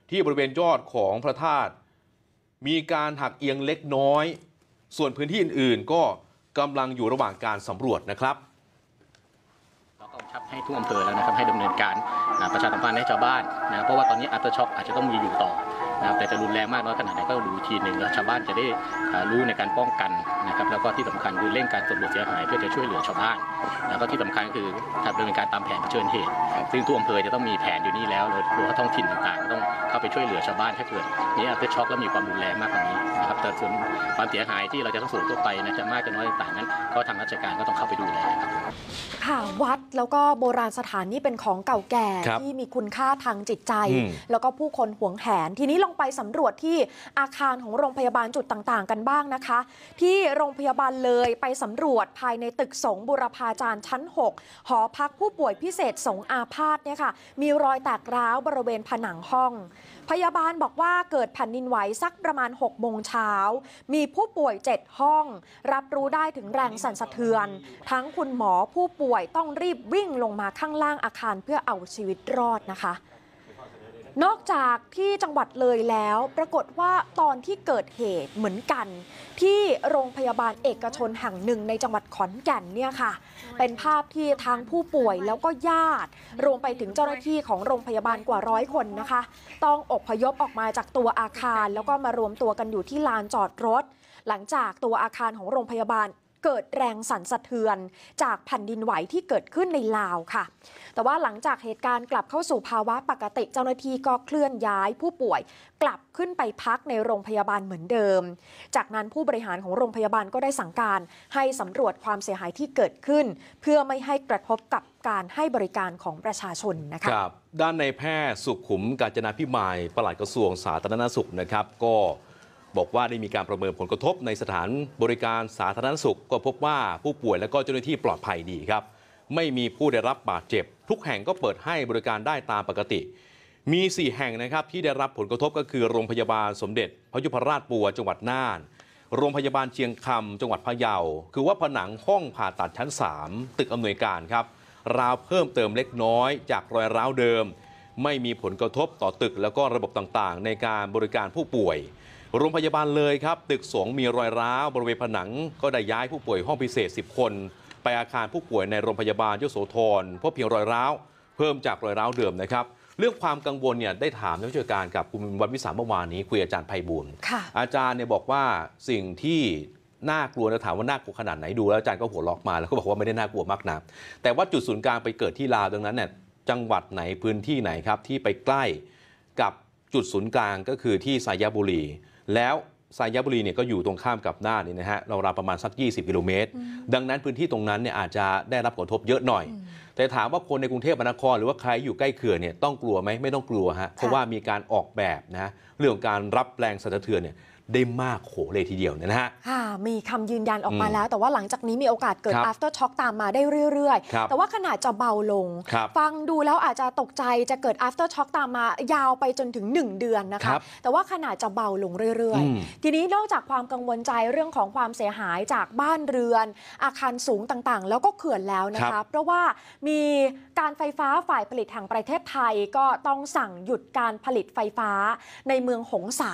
ที่บริเวณยอดของพระธาตุมีการหักเอียงเล็กน้อยส่วนพื้นที่อื่นๆก็กำลังอยู่ระหว่างการสำรวจนะครับเราก็กำชับให้ทุกอำเภอแล้วนะครับให้ดำเนินการประชาสัมพันธ์ให้ชาวบ้านนะเพราะว่าตอนนี้อัฟเตอร์ช็อคอาจจะต้องมีอยู่ต่อนะครับแต่จะรุนแรงมากน้อยขนาดไหนก็ดูทีหนึ่งแล้วชาวบ้านจะได้รู้ในการป้องกันนะครับแล้วก็ที่สำคัญคือเร่งการสำรวจเสียหายเพื่อจะช่วยเหลือชาวบ้านแล้วก็ที่สำคัญคือดำเนินการตามแผนเผชิญเหตุซึ่งทุกอำเภอจะต้องมีแผนอยู่นี่แล้วโดยท้องถิ่นต่างๆต้องเข้าไปช่วยเหลือชาวบ้านถ้าเกิดนี้อัฟเตอร์ช็อคแล้วมีความรุนแรงมากกว่านี้นะครับแต่ส่วนความเสียหายที่เราจะต้องสูญทั่วไปนะจะมากจะน้อยต่างๆนั้นก็ทางราชการก็ต้องเข้าไปดูแลค่ะวัดแล้วก็โบราณสถานนี่เป็นของเก่าแก่ที่มีคุณค่าทางจิตใจแล้วก็ผู้คนหวงแหนทีนี้ลองไปสำรวจที่อาคารของโรงพยาบาลจุดต่างๆกันบ้างนะคะที่โรงพยาบาลเลยไปสำรวจภายในตึกสงฆ์บุรพาจารย์ชั้น6หอพักผู้ป่วยพิเศษสงฆ์อาพาธเนี่ยค่ะมีรอยแตกร้าวบริเวณผนังห้องพยาบาลบอกว่าเกิดแผ่นดินไหวสักประมาณ6 โมงเช้ามีผู้ป่วย7 ห้องรับรู้ได้ถึงแรงสั่นสะเทือนทั้งคุณหมอผู้ป่วยต้องรีบวิ่งลงมาข้างล่างอาคารเพื่อเอาชีวิตรอดนะคะนอกจากที่จังหวัดเลยแล้วปรากฏว่าตอนที่เกิดเหตุเหมือนกันที่โรงพยาบาลเอกชนแห่งหนึ่งในจังหวัดขอนแก่นเนี่ยค่ะเป็นภาพที่ทั้งผู้ป่วยแล้วก็ญาติรวมไปถึงเจ้าหน้าที่ของโรงพยาบาลกว่า100 คนนะคะต้องอพยพออกมาจากตัวอาคารแล้วก็มารวมตัวกันอยู่ที่ลานจอดรถหลังจากตัวอาคารของโรงพยาบาลเกิดแรงสั่นสะเทือนจากแผ่นดินไหวที่เกิดขึ้นในลาวค่ะแต่ว่าหลังจากเหตุการณ์กลับเข้าสู่ภาวะปกติเจ้าหน้าที่ก็เคลื่อนย้ายผู้ป่วยกลับขึ้นไปพักในโรงพยาบาลเหมือนเดิมจากนั้นผู้บริหารของโรงพยาบาลก็ได้สั่งการให้สำรวจความเสียหายที่เกิดขึ้นเพื่อไม่ให้กระทบกับการให้บริการของประชาชนนะคะครับด้านในแพทย์สุขุมกาญจนาภิมายปลัดกระทรวงสาธารณสุขนะครับก็บอกว่าได้มีการประเมินผลกระทบในสถานบริการสาธารณสุขก็พบว่าผู้ป่วยและก็เจ้าหน้าที่ปลอดภัยดีครับไม่มีผู้ได้รับบาดเจ็บทุกแห่งก็เปิดให้บริการได้ตามปกติมี4 แห่งนะครับที่ได้รับผลกระทบก็คือโรงพยาบาลสมเด็จพยุพราชปัวจังหวัดน่านโรงพยาบาลเชียงคำจังหวัดพะเยาคือว่าผนังห้องผ่าตัดชั้น3ตึกอำนวยการครับราวเพิ่มเติมเล็กน้อยจากรอยร้าวเดิมไม่มีผลกระทบต่อตึกแล้วก็ระบบต่างๆในการบริการผู้ป่วยโรงพยาบาลเลยครับตึกสงฆ์มีรอยร้าวบริเวณผนังก็ได้ย้ายผู้ป่วยห้องพิเศษ10 คนไปอาคารผู้ป่วยในโรงพยาบาลยโสธรพบเพียงรอยร้าวเพิ่มจากรอยร้าวเดิมนะครับเรื่องความกังวลเนี่ยได้ถามนักวิชาการกับคุณวันวิสาเมื่อวานนี้คุยอาจารย์ไพบูลย์อาจารย์เนี่ยบอกว่าสิ่งที่น่ากลัวนะถามว่าน่ากลัวขนาดไหนดูแล้วอาจารย์ก็หัวเราะมาแล้วก็บอกว่าไม่ได้น่ากลัวมากนักแต่ว่าจุดศูนย์กลางไปเกิดที่ลาวดังนั้นเนี่ยจังหวัดไหนพื้นที่ไหนครับที่ไปใกล้กับจุดศูนย์กลางก็คือที่สายบุรีแล้วสายบุรีเนี่ยก็อยู่ตรงข้ามกับน่านนี่นะฮะเราประมาณสัก20 กิโลเมตรดังนั้นพื้นที่ตรงนั้นเนี่ยอาจจะได้รับผลกระทบเยอะหน่อยแต่ถามว่าคนในกรุงเทพมหานครหรือว่าใครอยู่ใกล้เขื่อนเนี่ยต้องกลัวไหมไม่ต้องกลัวฮะเพราะว่ามีการออกแบบนะเรื่องของการรับแรงสั่นสะเทือนเนี่ยได้มากโขเลยทีเดียวนะฮะมีคำยืนยันออกมาแล้วแต่ว่าหลังจากนี้มีโอกาสเกิด after shock ตามมาได้เรื่อยๆแต่ว่าขนาดจะเบาลงฟังดูแล้วอาจจะตกใจจะเกิด after shock ตามมายาวไปจนถึง1 เดือนนะคะแต่ว่าขนาดจะเบาลงเรื่อยๆทีนี้นอกจากความกังวลใจเรื่องของความเสียหายจากบ้านเรือนอาคารสูงต่างๆแล้วก็เขื่อนแล้วนะคะเพราะว่ามีการไฟฟ้าฝ่ายผลิตแห่งประเทศไทยก็ต้องสั่งหยุดการผลิตไฟฟ้าในเมืองหงสา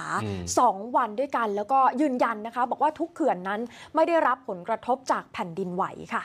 2 วันด้วยกันแล้วก็ยืนยันนะคะบอกว่าทุกเขื่อนนั้นไม่ได้รับผลกระทบจากแผ่นดินไหวค่ะ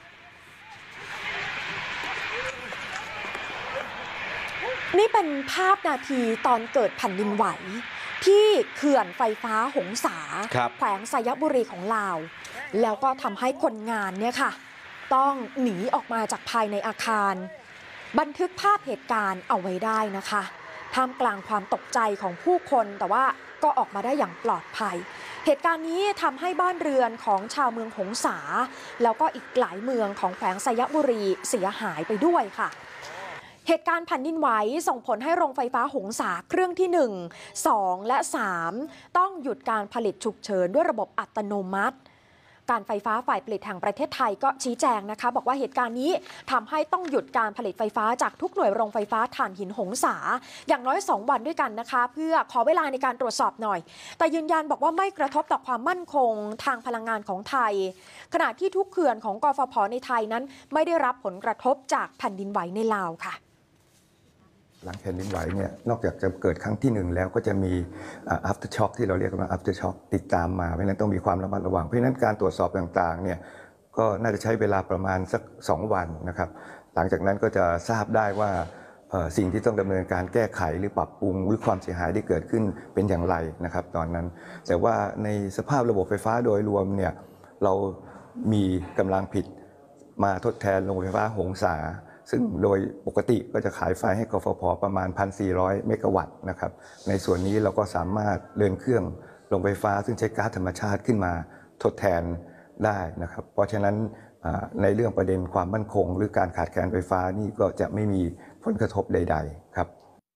นี่เป็นภาพนาทีตอนเกิดแผ่นดินไหวที่เขื่อนไฟฟ้าหงสาแขวงสายบุรีของลาวแล้วก็ทำให้คนงานเนี่ยค่ะต้องหนีออกมาจากภายในอาคารบันทึกภาพเหตุการณ์เอาไว้ได้นะคะท่ามกลางความตกใจของผู้คนแต่ว่าก็ออกมาได้อย่างปลอดภัยเหตุการณ์นี้ทำให้บ้านเรือนของชาวเมืองหงสาแล้วก็อีกหลายเมืองของแขวงสายบุรีเสียหายไปด้วยค่ะเหตุการณ์แผ่นดินไหวส่งผลให้โรงไฟฟ้าหงสาเครื่องที่1 2 และ 3ต้องหยุดการผลิตฉุกเฉินด้วยระบบอัตโนมัติการไฟฟ้าฝ่ายผลิตแห่งประเทศไทยก็ชี้แจงนะคะบอกว่าเหตุการณ์นี้ทำให้ต้องหยุดการผลิตไฟฟ้าจากทุกหน่วยโรงไฟฟ้าถ่านหินหงสาอย่างน้อย2 วันด้วยกันนะคะเพื่อขอเวลาในการตรวจสอบหน่อยแต่ยืนยันบอกว่าไม่กระทบต่อความมั่นคงทางพลังงานของไทยขณะที่ทุกเขื่อนของกฟผ.ในไทยนั้นไม่ได้รับผลกระทบจากแผ่นดินไหวในลาวค่ะหลังแผ่นดินไหวเนี่ยนอกจากจะเกิดครั้งที่1แล้วก็จะมี after shock ที่เราเรียกว่า after shock ติดตามมาเพราะฉะนั้นต้องมีความระมัดระวังเพราะฉะนั้นการตรวจสอบต่างๆเนี่ยก็น่าจะใช้เวลาประมาณสัก2 วันนะครับหลังจากนั้นก็จะทราบได้ว่าสิ่งที่ต้องดำเนินการแก้ไขหรือปรับปรุงหรือความเสียหายที่เกิดขึ้นเป็นอย่างไรนะครับตอนนั้นแต่ว่าในสภาพระบบไฟฟ้าโดยรวมเนี่ยเรามีกำลังผลิตมาทดแทนโรงไฟฟ้าหงสาซึ่งโดยปกติก็จะขายไฟให้กฟผ.ประมาณ 1,400 เมกะวัตต์นะครับในส่วนนี้เราก็สามารถเดินเครื่องโรงไฟฟ้าซึ่งใช้ก๊าซธรรมชาติขึ้นมาทดแทนได้นะครับเพราะฉะนั้นในเรื่องประเด็นความมั่นคงหรือการขาดแคลนไฟฟ้านี่ก็จะไม่มีผลกระทบใดๆครับ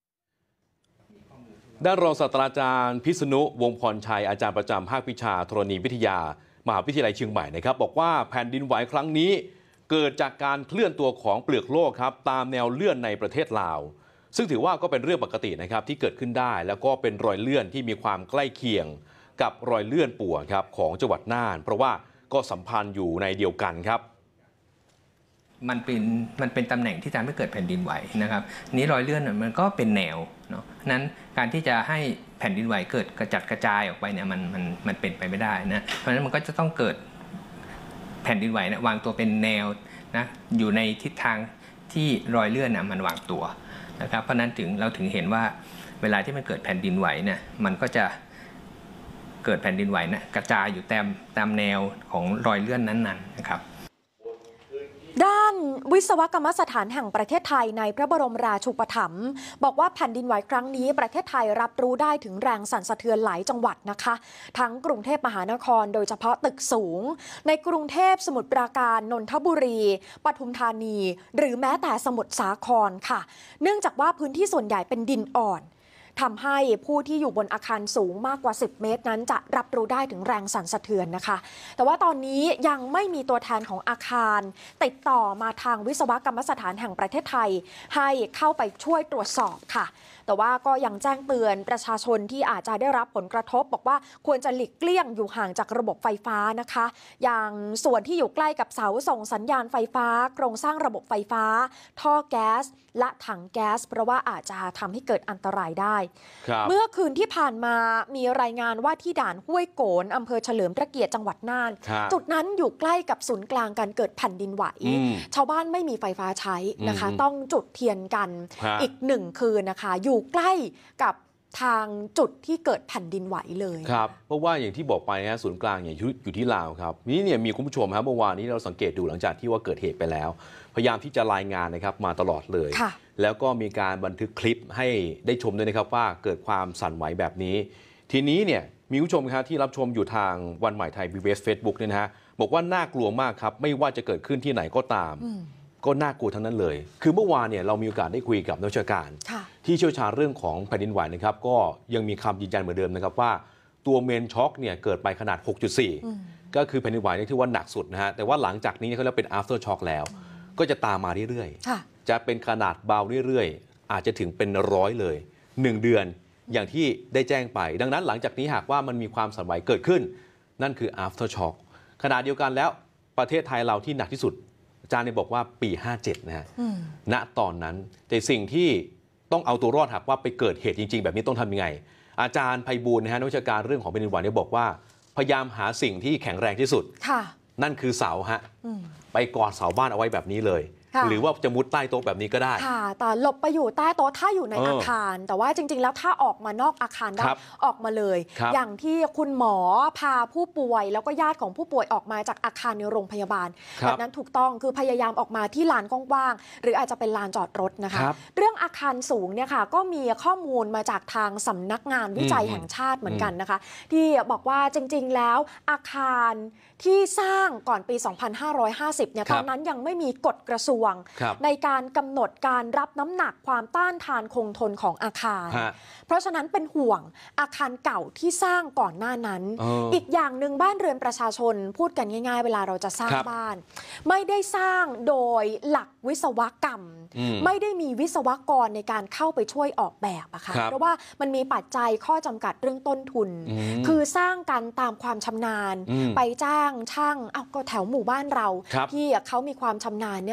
ด้านรองศาสตราจารย์พิษณุวงศ์พรชัยอาจารย์ประจำภาควิชาธรณีวิทยามหาวิทยาลัยเชียงใหม่นะครับบอกว่าแผ่นดินไหวครั้งนี้เกิดจากการเคลื่อนตัวของเปลือกโลกครับตามแนวเลื่อนในประเทศลาวซึ่งถือว่าก็เป็นเรื่องปกตินะครับที่เกิดขึ้นได้แล้วก็เป็นรอยเลื่อนที่มีความใกล้เคียงกับรอยเลื่อนปั่วครับของจังหวัดน่านเพราะว่าก็สัมพันธ์อยู่ในเดียวกันครับมันเป็นตำแหน่งที่ทำให้เกิดแผ่นดินไหวนะครับนี้รอยเลื่อนมันก็เป็นแนวเนาะนั้นการที่จะให้แผ่นดินไหวเกิดกระจัดกระจายออกไปเนี่ยมันเป็นไปไม่ได้นะเพราะฉะนั้นมันก็จะต้องเกิดแผ่นดินไหวนะวางตัวเป็นแนวนะอยู่ในทิศทางที่รอยเลื่อนนะมันวางตัวนะครับเพราะนั้นเราถึงเห็นว่าเวลาที่มันเกิดแผ่นดินไหวเนี่ยมันก็จะเกิดแผ่นดินไหวนะกระจายอยู่ตามแนวของรอยเลื่อนนั้นๆนะครับด้านวิศวกรรมสถานแห่งประเทศไทยในพระบรมราชูปถัมภ์บอกว่าแผ่นดินไหวครั้งนี้ประเทศไทยรับรู้ได้ถึงแรงสั่นสะเทือนหลายจังหวัดนะคะทั้งกรุงเทพมหานครโดยเฉพาะตึกสูงในกรุงเทพสมุทรปราการนนทบุรีปทุมธานีหรือแม้แต่สมุทรสาครค่ะเนื่องจากว่าพื้นที่ส่วนใหญ่เป็นดินอ่อนทำให้ผู้ที่อยู่บนอาคารสูงมากกว่า10 เมตรนั้นจะรับรู้ได้ถึงแรงสั่นสะเทือนนะคะแต่ว่าตอนนี้ยังไม่มีตัวแทนของอาคารติดต่อมาทางวิศวกรรมสถานแห่งประเทศไทยให้เข้าไปช่วยตรวจสอบค่ะแต่ว่าก็ยังแจ้งเตือนประชาชนที่อาจจะได้รับผลกระทบบอกว่าควรจะหลีกเลี่ยงอยู่ห่างจากระบบไฟฟ้านะคะอย่างส่วนที่อยู่ใกล้กับเสาส่งสัญญาณไฟฟ้าโครงสร้างระบบไฟฟ้าท่อแก๊สและถังแก๊สเพราะว่าอาจจะทำให้เกิดอันตรายได้เมื่อคืนที่ผ่านมามีรายงานว่าที่ด่านห้วยโกนอำเภอเฉลิมพระเกียรติจังหวัดน่านจุดนั้นอยู่ใกล้กับศูนย์กลางการเกิดแผ่นดินไหวชาวบ้านไม่มีไฟฟ้าใช้นะคะต้องจุดเทียนกันอีก1 คืนนะคะอยู่ใกล้กับทางจุดที่เกิดแผ่นดินไหวเลยครับเพราะว่าอย่างที่บอกไปนะศูนย์กลางอยู่ที่ลาวครับนี่เนี่ยมีคุณผู้ชมครับเมื่อวานนี้เราสังเกตดูหลังจากที่ว่าเกิดเหตุไปแล้วพยายามที่จะรายงานนะครับมาตลอดเลยแล้วก็มีการบันทึกคลิปให้ได้ชมด้วยนะครับว่าเกิดความสั่นไหวแบบนี้ทีนี้เนี่ยมีผู้ชมครับที่รับชมอยู่ทางวันใหม่ไทย PBS Facebook เนี่ยนะฮะบอกว่าน่ากลัวมากครับไม่ว่าจะเกิดขึ้นที่ไหนก็ตามก็น่ากลัวทั้งนั้นเลยคือเมื่อวานเนี่ยเรามีโอกาสได้คุยกับนักวิชาการที่เชี่ยวชาญเรื่องของแผ่นดินไหวนะครับก็ยังมีคำยืนยันเหมือนเดิมนะครับว่าตัวเมนช็อคเนี่ยเกิดไปขนาด 6.4 ก็คือแผ่นดินไหวที่ว่าหนักสุดนะฮะแต่ว่าหลังจากนี้เขาเรียกเป็น after shock แล้วก็จะตามมาเรื่อยๆจะเป็นขนาดเบาเรื่อยๆอาจจะถึงเป็น100เลย1 เดือนอย่างที่ได้แจ้งไปดังนั้นหลังจากนี้หากว่ามันมีความสั่นไหวเกิดขึ้นนั่นคือ after shock ขณะเดียวกันแล้วประเทศไทยเราที่หนักที่สุดอาจารย์บอกว่าปี 57 นะฮะณตอนนั้นแต่สิ่งที่ต้องเอาตัวรอดหากว่าไปเกิดเหตุจริงๆแบบนี้ต้องทำยังไงอาจารย์ไพบูลย์นะฮะนักวิชาการเรื่องของแผ่นดินไหวเนี่ยบอกว่าพยายามหาสิ่งที่แข็งแรงที่สุดนั่นคือเสาฮะไปกอดเสาบ้านเอาไว้แบบนี้เลยหรือว่าจะมุดใต้โต๊ะแบบนี้ก็ได้ค่ะแต่หลบไปอยู่ใต้โต๊ะถ้าอยู่ในอาคารแต่ว่าจริงๆแล้วถ้าออกมานอกอาคารได้ออกมาเลยอย่างที่คุณหมอพาผู้ป่วยแล้วก็ญาติของผู้ป่วยออกมาจากอาคารในโรงพยาบาลแบบนั้นถูกต้องคือพยายามออกมาที่ลานกว้างๆหรืออาจจะเป็นลานจอดรถนะคะเรื่องอาคารสูงเนี่ยค่ะก็มีข้อมูลมาจากทางสำนักงานวิจัยแห่งชาติเหมือนกันนะคะที่บอกว่าจริงๆแล้วอาคารที่สร้างก่อนปี 2550 เนี่ยตอนนั้นยังไม่มีกฎกระทรวงในการกำหนดการรับน้ำหนักความต้านทานคงทนของอาคารเพราะฉะนั้นเป็นห่วงอาคารเก่าที่สร้างก่อนหน้านั้นอีกอย่างหนึ่งบ้านเรือนประชาชนพูดกันง่ายๆเวลาเราจะสร้างบ้านไม่ได้สร้างโดยหลักวิศวกรรมไม่ได้มีวิศวกรในการเข้าไปช่วยออกแบบอะค่ะเพราะว่ามันมีปัจจัยข้อจำกัดเรื่องต้นทุนคือสร้างกันตามความชำนาญไปจ้างช่างก็แถวหมู่บ้านเราที่เขามีความชำนาญเนี่ยค่ะ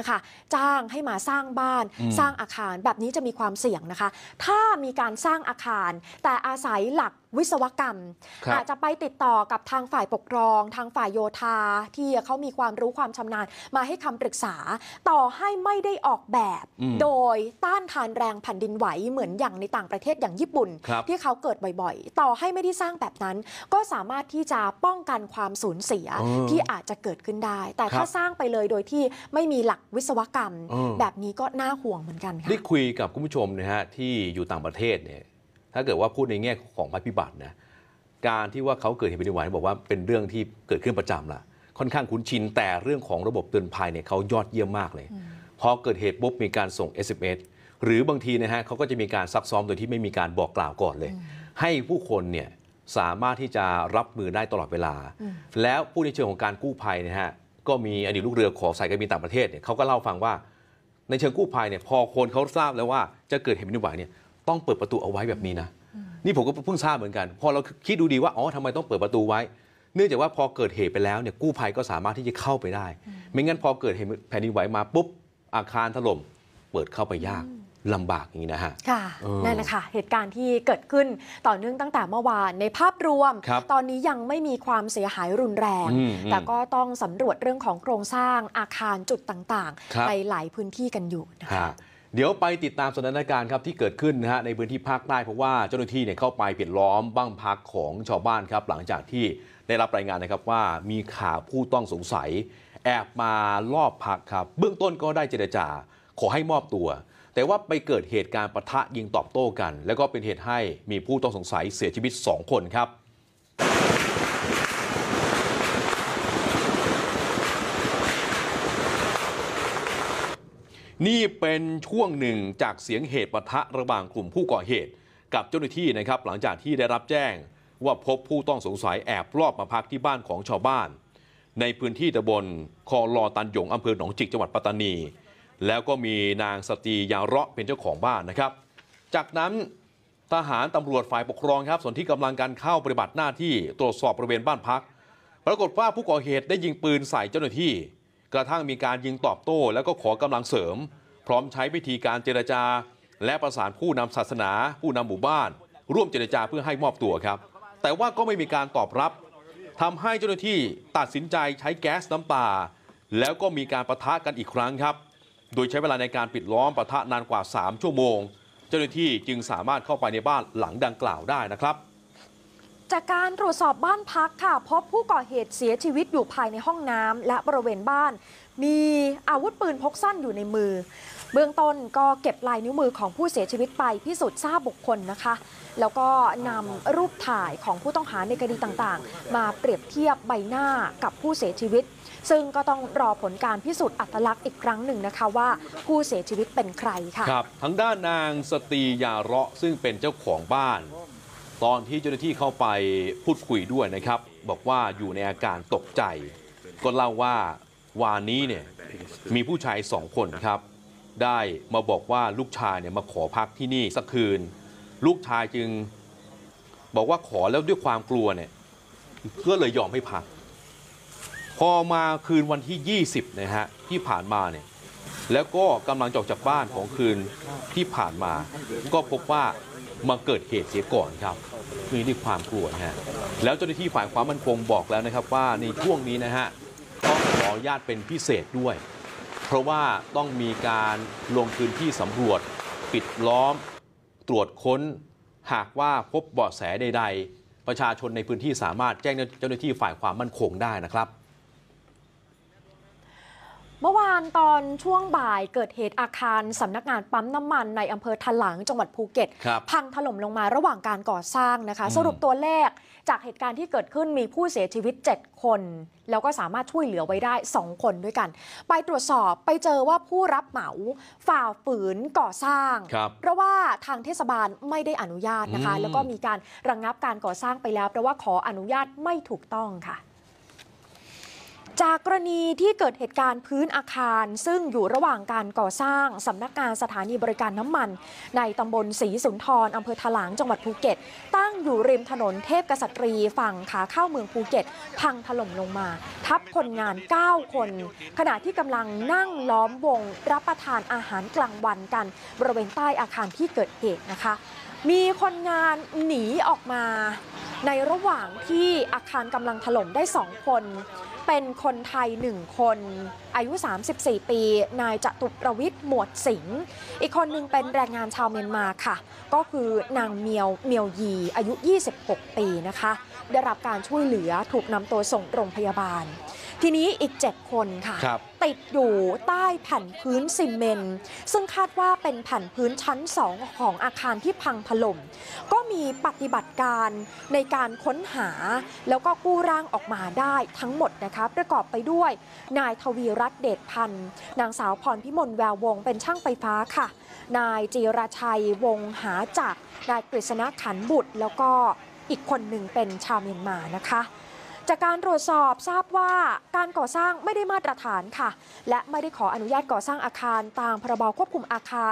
จ้างให้มาสร้างบ้านสร้างอาคารแบบนี้จะมีความเสี่ยงนะคะถ้ามีการสร้างอาคารแต่อาศัยหลักวิศวกรรมอาจจะไปติดต่อกับทางฝ่ายปกครองทางฝ่ายโยธาที่เขามีความรู้ความชำนาญมาให้คำปรึกษาต่อให้ไม่ได้ออกแบบโดยต้านทานแรงแผ่นดินไหวเหมือนอย่างในต่างประเทศอย่างญี่ปุ่นที่เขาเกิดบ่อยๆต่อให้ไม่ได้สร้างแบบนั้นก็สามารถที่จะป้องกันความสูญเสียที่อาจจะเกิดขึ้นได้แต่ถ้าสร้างไปเลยโดยที่ไม่มีหลักวิศวกรรมแบบนี้ก็น่าห่วงเหมือนกันค่ะได้คุยกับคุณผู้ชมนะฮะที่อยู่ต่างประเทศเนี่ยถ้าเกิดว่าพูดในแง่ของภัยพิบัตินะการที่ว่าเขาเกิดเหตุแผ่นดินไหวบอกว่าเป็นเรื่องที่เกิดขึ้นประจำละค่อนข้างคุ้นชินแต่เรื่องของระบบเตือนภัยเนี่ยเขายอดเยี่ยมมากเลยพอเกิดเหตุปุ๊บมีการส่ง SMS หรือบางทีนะฮะเขาก็จะมีการซักซ้อมโดยที่ไม่มีการบอกกล่าวก่อนเลยให้ผู้คนเนี่ยสามารถที่จะรับมือได้ตลอดเวลาแล้วผู้ในเชิงของการกู้ภัยนะฮะก็มีอดีตลูกเรือของสายการบินต่างประเทศเนี่ยเขาก็เล่าฟังว่าในเชิงกู้ภัยเนี่ยพอคนเขาทราบแล้วว่าจะเกิดเหตุแผ่นดินไหวเนี่ยต้องเปิดประตูเอาไว้แบบนี้นะนี่ผมก็เพิ่งทราบเหมือนกันพอเราคิดดูดีว่าอ๋อทำไมต้องเปิดประตูไว้เนื่องจากว่าพอเกิดเหตุไปแล้วเนี่ยกู้ภัยก็สามารถที่จะเข้าไปได้ไม่งั้นพอเกิดเหตุแผ่นดินไหวมาปุ๊บอาคารถล่มเปิดเข้าไปยากลำบากอย่างนี้นะฮะค่ะนั่นนะคะเหตุการณ์ที่เกิดขึ้นต่อเนื่องตั้งแต่เมื่อวานในภาพรวมตอนนี้ยังไม่มีความเสียหายรุนแรงแต่ก็ต้องสำรวจเรื่องของโครงสร้างอาคารจุดต่างๆในหลายพื้นที่กันอยู่นะคะเดี๋ยวไปติดตามสถานการณ์ครับที่เกิดขึ้นนะฮะในพื้นที่ภาคใต้เพราะว่าเจ้าหน้าที่เนี่ยเข้าไปปิดล้อมบ้านพักของชาวบ้านครับหลังจากที่ได้รับรายงานนะครับว่ามีข่าวผู้ต้องสงสัยแอบมาลอบพักครับเบื้องต้นก็ได้เจรจาขอให้มอบตัวแต่ว่าไปเกิดเหตุการณ์ปะทะยิงตอบโต้กันแล้วก็เป็นเหตุให้มีผู้ต้องสงสัยเสียชีวิต2 คนครับนี่เป็นช่วงหนึ่งจากเสียงเหตุปะทะระหว่างกลุ่มผู้ก่อเหตุกับเจ้าหน้าที่นะครับหลังจากที่ได้รับแจ้งว่าพบผู้ต้องสงสัยแอบลอบมาพักที่บ้านของชาวบ้านในพื้นที่ตำบลคลองลอตันหยงอำเภอหนองจิกจังหวัดปัตตานีแล้วก็มีนางสตรียาเราะเป็นเจ้าของบ้านนะครับจากนั้นทหารตำรวจฝ่ายปกครองครับส่วนที่กำลังการเข้าปฏิบัติหน้าที่ตรวจสอบบริเวณบ้านพักปรากฏว่าผู้ก่อเหตุได้ยิงปืนใส่เจ้าหน้าที่กระทั่งมีการยิงตอบโต้แล้วก็ขอกำลังเสริมพร้อมใช้วิธีการเจรจาและประสานผู้นำศาสนาผู้นำหมู่บ้านร่วมเจรจาเพื่อให้มอบตัวครับแต่ว่าก็ไม่มีการตอบรับทำให้เจ้าหน้าที่ตัดสินใจใช้แก๊สน้ำตาแล้วก็มีการปะทะกันอีกครั้งครับโดยใช้เวลาในการปิดล้อมปะทะนานกว่า3 ชั่วโมงเจ้าหน้าที่จึงสามารถเข้าไปในบ้านหลังดังกล่าวได้นะครับจากการตรวจสอบบ้านพักค่ะพบผู้ก่อเหตุเสียชีวิตอยู่ภายในห้องน้ำและบริเวณบ้านมีอาวุธปืนพกสั้นอยู่ในมือเบื้องต้นก็เก็บลายนิ้วมือของผู้เสียชีวิตไปพิสูจน์ทราบบุคคลนะคะแล้วก็นำรูปถ่ายของผู้ต้องหาในคดีต่างๆมาเปรียบเทียบใบหน้ากับผู้เสียชีวิตซึ่งก็ต้องรอผลการพิสูจน์อัตลักษณ์อีกครั้งหนึ่งนะคะว่าผู้เสียชีวิตเป็นใครค่ะครับทางด้านนางสตรียาเราะซึ่งเป็นเจ้าของบ้านตอนที่เจ้าหน้าที่เข้าไปพูดคุยด้วยนะครับบอกว่าอยู่ในอาการตกใจก็เล่าว่าวานนี้เนี่ยมีผู้ชาย2 คนครับได้มาบอกว่าลูกชายเนี่ยมาขอพักที่นี่สักคืนลูกชายจึงบอกว่าขอแล้วด้วยความกลัวเนี่ยก็เลยยอมให้พักพอมาคืนวันที่20นะฮะที่ผ่านมาเนี่ยแล้วก็กำลังออกจากบ้านของคืนที่ผ่านมาก็พบว่ามาเกิดเหตุเสียก่อนครับมีด้วยความกลัวนะฮะแล้วเจ้าหน้าที่ฝ่ายความมั่นคงบอกแล้วนะครับว่าในช่วงนี้นะฮะต้องขออนุญาตเป็นพิเศษด้วยเพราะว่าต้องมีการลงพื้นที่สำรวจปิดล้อมตรวจค้นหากว่าพบเบาะแสใดๆประชาชนในพื้นที่สามารถแจ้งเจ้าหน้าที่ฝ่ายความมั่นคงได้นะครับเมื่อวานตอนช่วงบ่ายเกิดเหตุอาคารสำนักงานปั๊มน้ำมันในอำเภอถลางจังหวัดภูเก็ตพังถล่มลงมาระหว่างการก่อสร้างนะคะสรุปตัวเลขจากเหตุการณ์ที่เกิดขึ้นมีผู้เสียชีวิต7 คนแล้วก็สามารถช่วยเหลือไว้ได้2 คนด้วยกันไปตรวจสอบไปเจอว่าผู้รับเหมาฝ่าฝืนก่อสร้างเพราะว่าทางเทศบาลไม่ได้อนุญาตนะคะแล้วก็มีการระงับการก่อสร้างไปแล้วเพราะว่าขออนุญาตไม่ถูกต้องค่ะจากกรณีที่เกิดเหตุการณ์พื้นอาคารซึ่งอยู่ระหว่างการก่อสร้างสำนักงานสถานีบริการน้ำมันในตำบลศรีสุนทรอำเภอถลางจังหวัดภูเก็ตตั้งอยู่ริมถนนเทพกษัตรีฝั่งขาเข้าเมืองภูเก็ตพังถล่มลงมาทับคนงาน9 คนขณะที่กำลังนั่งล้อมวงรับประทานอาหารกลางวันกันบริเวณใต้อาคารที่เกิดเหตุนะคะมีคนงานหนีออกมาในระหว่างที่อาคารกำลังถล่มได้2 คนเป็นคนไทย1 คนอายุ34 ปีนายจตุรวิทย์หมวดสิงห์อีกคนหนึ่งเป็นแรงงานชาวเมียนมาค่ะก็คือนางเมียวยีอายุ26 ปีนะคะได้รับการช่วยเหลือถูกนำตัวส่งโรงพยาบาลทีนี้อีก7 คนค่ะติดอยู่ใต้แผ่นพื้นซีเมนต์ซึ่งคาดว่าเป็นแผ่นพื้นชั้น2ของอาคารที่พังถล่มก็มีปฏิบัติการในการค้นหาแล้วก็กู้ร่างออกมาได้ทั้งหมดนะคะประกอบไปด้วยนายทวีรัตน์เดชพันธ์นางสาวพรพิมลแวววงศ์เป็นช่างไฟฟ้าค่ะนายจีรชัยวงหาจักรนายกฤษณะขันบุตรแล้วก็อีกคนหนึ่งเป็นชาวเมียนมานะคะจากการตรวจสอบทราบว่าการก่อสร้างไม่ได้มาตรฐานค่ะและไม่ได้ขออนุญาตก่อสร้างอาคารตามพรบควบคุมอาคาร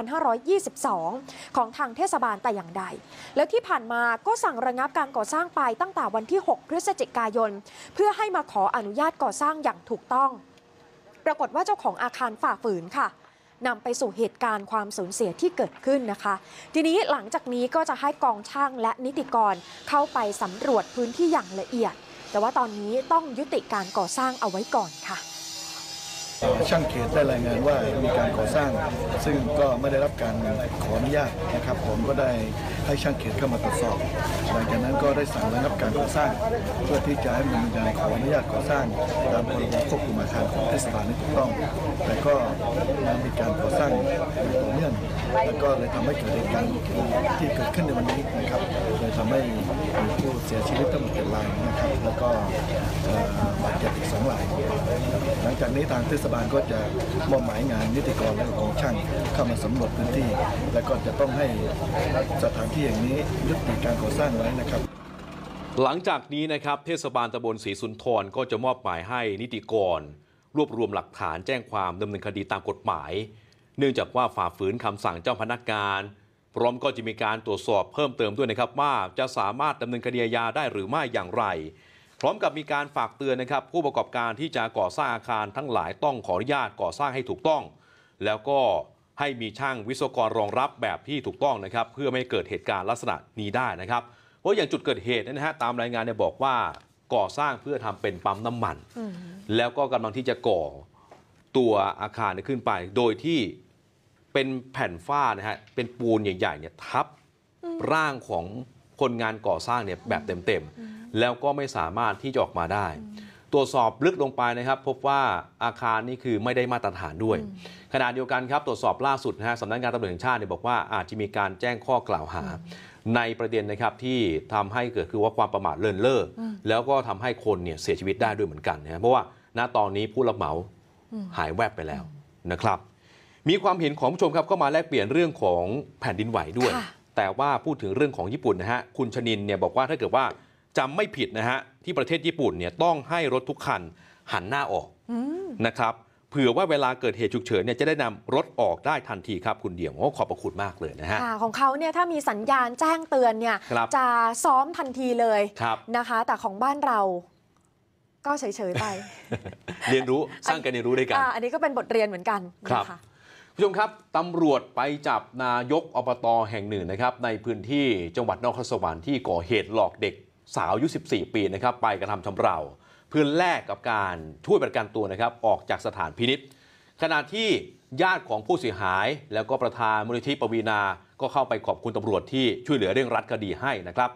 2522 ของทางเทศบาลแต่อย่างใดแล้วที่ผ่านมาก็สั่งระงับการก่อสร้างไปตั้งแต่วันที่ 6 พฤศจิกายนเพื่อให้มาขออนุญาตก่อสร้างอย่างถูกต้องปรากฏว่าเจ้าของอาคารฝ่าฝืนค่ะนำไปสู่เหตุการณ์ความสูญเสียที่เกิดขึ้นนะคะทีนี้หลังจากนี้ก็จะให้กองช่างและนิติกรเข้าไปสำรวจพื้นที่อย่างละเอียดแต่ว่าตอนนี้ต้องยุติการก่อสร้างเอาไว้ก่อนค่ะช่างเขตได้รายงานว่ามีการก่อสร้างซึ่งก็ไม่ได้รับการขออนุญาตนะครับผมก็ได้ให้ช่างเขตเข้ามาตรวจสอบหลังจากนั้นก็ได้สั่งระงับการก่อสร้างเพื่อที่จะให้มีการขออนุญาตก่อสร้างตามพรบควบคุมอาคารของเทศบาลให้ถูกต้องแต่ก็มีการก่อสร้างต่อเนื่องแล้วก็เลยทำให้เกิดเหตุการณ์ที่เกิดขึ้นในวันนี้นะครับเลยทำให้มีผู้เสียชีวิตทั้งหมด7 รายนะครับแล้วก็บาดเจ็บอีก2 รายหลังจากนี้ทางเทศบาลก็จะมอบหมายงานนิติกรและกองช่างเข้ามาสำรวจพื้นที่และก็จะต้องให้สถานที่อย่างนี้ยุติการก่อสร้างไว้นะครับหลังจากนี้นะครับเทศบาลตำบลศรีสุนทรก็จะมอบหมายให้นิติกรรวบรวมหลักฐานแจ้งความดำเนินคดีตามกฎหมายเนื่องจากว่าฝ่าฝืนคำสั่งเจ้าพนักงานพร้อมก็จะมีการตรวจสอบเพิ่มเติมด้วยนะครับว่าจะสามารถดำเนินคดีอาญาได้หรือไม่อย่างไรพร้อมกับมีการฝากเตือนนะครับผู้ประกอบการที่จะก่อสร้างอาคารทั้งหลายต้องขออนุญาตก่อสร้างให้ถูกต้องแล้วก็ให้มีช่างวิศวกรรองรับแบบที่ถูกต้องนะครับเพื่อไม่ให้เกิดเหตุการณ์ลักษณะนี้ได้นะครับเพราะอย่างจุดเกิดเหตุนะฮะตามรายงานเนี่ยบอกว่าก่อสร้างเพื่อทำเป็นปั๊มน้ำมันแล้วก็กำลังที่จะก่อตัวอาคารขึ้นไปโดยที่เป็นแผ่นฝ้านะฮะเป็นปูนใหญ่ๆเนี่ยทับร่างของคนงานก่อสร้างเนี่ยแบบเต็มๆแล้วก็ไม่สามารถที่จะออกมาได้ตรวจสอบลึกลงไปนะครับพบว่าอาคารนี่คือไม่ได้มาตรฐานด้วยขณะเดียวกันครับตรวจสอบล่าสุดนะฮะสำนักงานตำรวจแห่งชาติเนี่ยบอกว่าอาจจะมีการแจ้งข้อกล่าวหาในประเด็นนะครับที่ทำให้เกิดคือว่าความประมาทเลินเล่อแล้วก็ทำให้คนเนี่ยเสียชีวิตได้ด้วยเหมือนกันนะเพราะว่าณตอนนี้ผู้รับเหมาหายแวบไปแล้วนะครับมีความเห็นของผู้ชมครับก็มาแลกเปลี่ยนเรื่องของแผ่นดินไหวด้วยแต่ว่าพูดถึงเรื่องของญี่ปุ่นนะฮะคุณชนินเนี่ยบอกว่าถ้าเกิดว่าจำไม่ผิดนะฮะที่ประเทศญี่ปุ่นเนี่ยต้องให้รถทุกคันหันหน้าออกนะครับเผื่อว่าเวลาเกิดเหตุฉุกเฉินเนี่ยจะได้นำรถออกได้ทันทีครับคุณเดี่ยวขอบพระคุณมากเลยนะฮะของเขาเนี่ยถ้ามีสัญญาณแจ้งเตือนเนี่ยจะซ้อมทันทีเลยนะคะแต่ของบ้านเราก็เฉยๆไปเรียนรู้สร้างการเรียนรู้ด้วยกันอันนี้ก็เป็นบทเรียนเหมือนกันนะคะผู้ชมครับตำรวจไปจับนายกอบตแห่งหนึ่งนะครับในพื้นที่จังหวัดนครสวรรค์ที่ก่อเหตุหลอกเด็กสาวอายุ 14 ปีนะครับไปกระทำชำเราเพื่อแลกกับการช่วยประกันตัวนะครับออกจากสถานพินิจขณะที่ญาติของผู้เสียหายแล้วก็ประธานมูลนิธิปวีณาก็เข้าไปขอบคุณตำรวจที่ช่วยเหลือเร่งรัดคดีให้นะครับ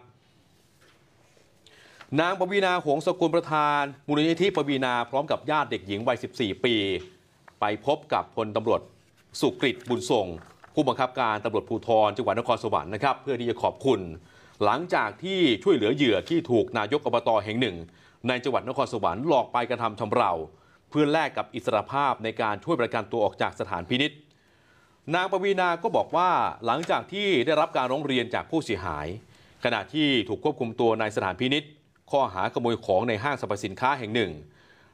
นางปวีณาหงสกุลประธานมูลนิธิปวีณาพร้อมกับญาติเด็กหญิงวัย 14 ปีไปพบกับพลตำรวจสุกฤตบุญส่งผู้บังคับการตำรวจภูธรจังหวัดนครสวรรค์นะครับเพื่อที่จะขอบคุณหลังจากที่ช่วยเหลือเหยื่อที่ถูกนายกอบตแห่งหนึ่งในจังหวัดนครสวรรค์หลอกไปกระทำชำเราเพื่อแลกกับอิสรภาพในการช่วยประกันตัวออกจากสถานพินิจนางปวีณาก็บอกว่าหลังจากที่ได้รับการร้องเรียนจากผู้เสียหายขณะที่ถูกควบคุมตัวในสถานพินิจข้อหาขโมยของในห้างสรรพสินค้าแห่งหนึ่ง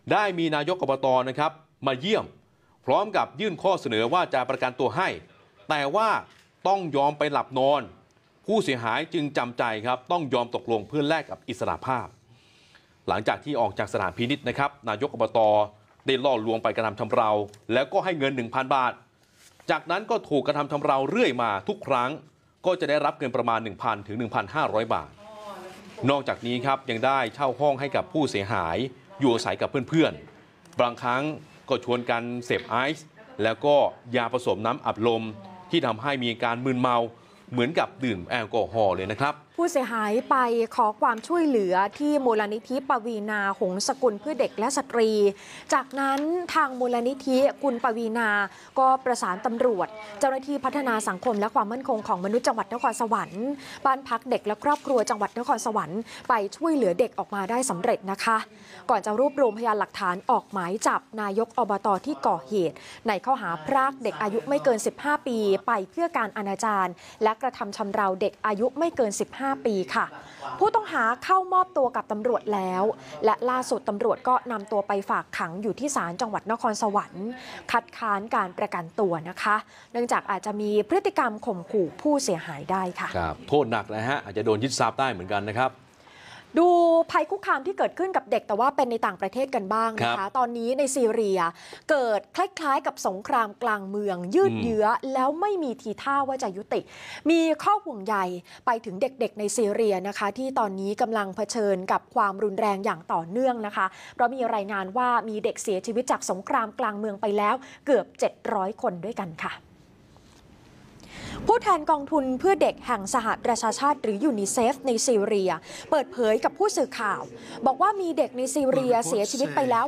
ได้มีนายกอบต.นะครับมาเยี่ยมพร้อมกับยื่นข้อเสนอว่าจะประกันตัวให้แต่ว่าต้องยอมไปหลับนอนผู้เสียหายจึงจำใจครับต้องยอมตกลงเพื่อแลกกับอิสรภาพหลังจากที่ออกจากสถานพินิจนะครับนายกอบต.ได้ล่อลวงไปกระทำชำเราแล้วก็ให้เงิน 1,000 บาทจากนั้นก็ถูกกระทำชำเราเรื่อยมาทุกครั้งก็จะได้รับเงินประมาณ 1,000 ถึง 1,500 บาทนอกจากนี้ครับยังได้เช่าห้องให้กับผู้เสียหายอยู่อาศัยกับเพื่อนๆบางครั้งก็ชวนกันเสพไอซ์แล้วก็ยาผสมน้ำอัดลมที่ทำให้มีการมึนเมาเหมือนกับดื่มแอลกอฮอล์เลยนะครับผู้เสียหายไปขอความช่วยเหลือที่มูลนิธิปวีนาหงสกุลเพื่อเด็กและสตรีจากนั้นทางมูลนิธิกุลปวีนาก็ประสานตำรวจเจ้าหน้าที่พัฒนาสังคมและความมั่นคงของมนุษย์จังหวัดนครสวรรค์บ้านพักเด็กและครอบครัวจังหวัดนครสวรรค์ไปช่วยเหลือเด็กออกมาได้สำเร็จนะคะก่อนจะรวบรวมพยานหลักฐานออกหมายจับนายกอบต.ที่ก่อเหตุในข้อหาพรากเด็กอายุไม่เกิน15 ปีไปเพื่อการอนาจารและกระทำชำเราเด็กอายุไม่เกิน15 ปีค่ะผู้ต้องหาเข้ามอบตัวกับตำรวจแล้วและล่าสุดตำรวจก็นำตัวไปฝากขังอยู่ที่ศาลจังหวัดนครสวรรค์คัดค้านการประกันตัวนะคะเนื่องจากอาจจะมีพฤติกรรมข่มขู่ผู้เสียหายได้ค่ะครับโทษหนักนะฮะอาจจะโดนยึดทรัพย์ได้เหมือนกันนะครับดูภัยคุกคามที่เกิดขึ้นกับเด็กแต่ว่าเป็นในต่างประเทศกันบ้างนะคะตอนนี้ในซีเรียเกิดคล้ายๆกับสงครามกลางเมืองยืดเยื้อแล้วไม่มีทีท่าว่าจะยุติมีข้อห่วงใยไปถึงเด็กๆในซีเรียนะคะที่ตอนนี้กำลังเผชิญกับความรุนแรงอย่างต่อเนื่องนะคะเพราะมีรายงานว่ามีเด็กเสียชีวิตจากสงครามกลางเมืองไปแล้วเกือบ700 คนด้วยกันค่ะผู้แทนกองทุนเพื่อเด็กแห่งสหประชาชาติหรือยูนิเซฟในซีเรียเปิดเผยกับผู้สื่อข่าวบอกว่ามีเด็กในซีเรียเสียชีวิตไปแล้ว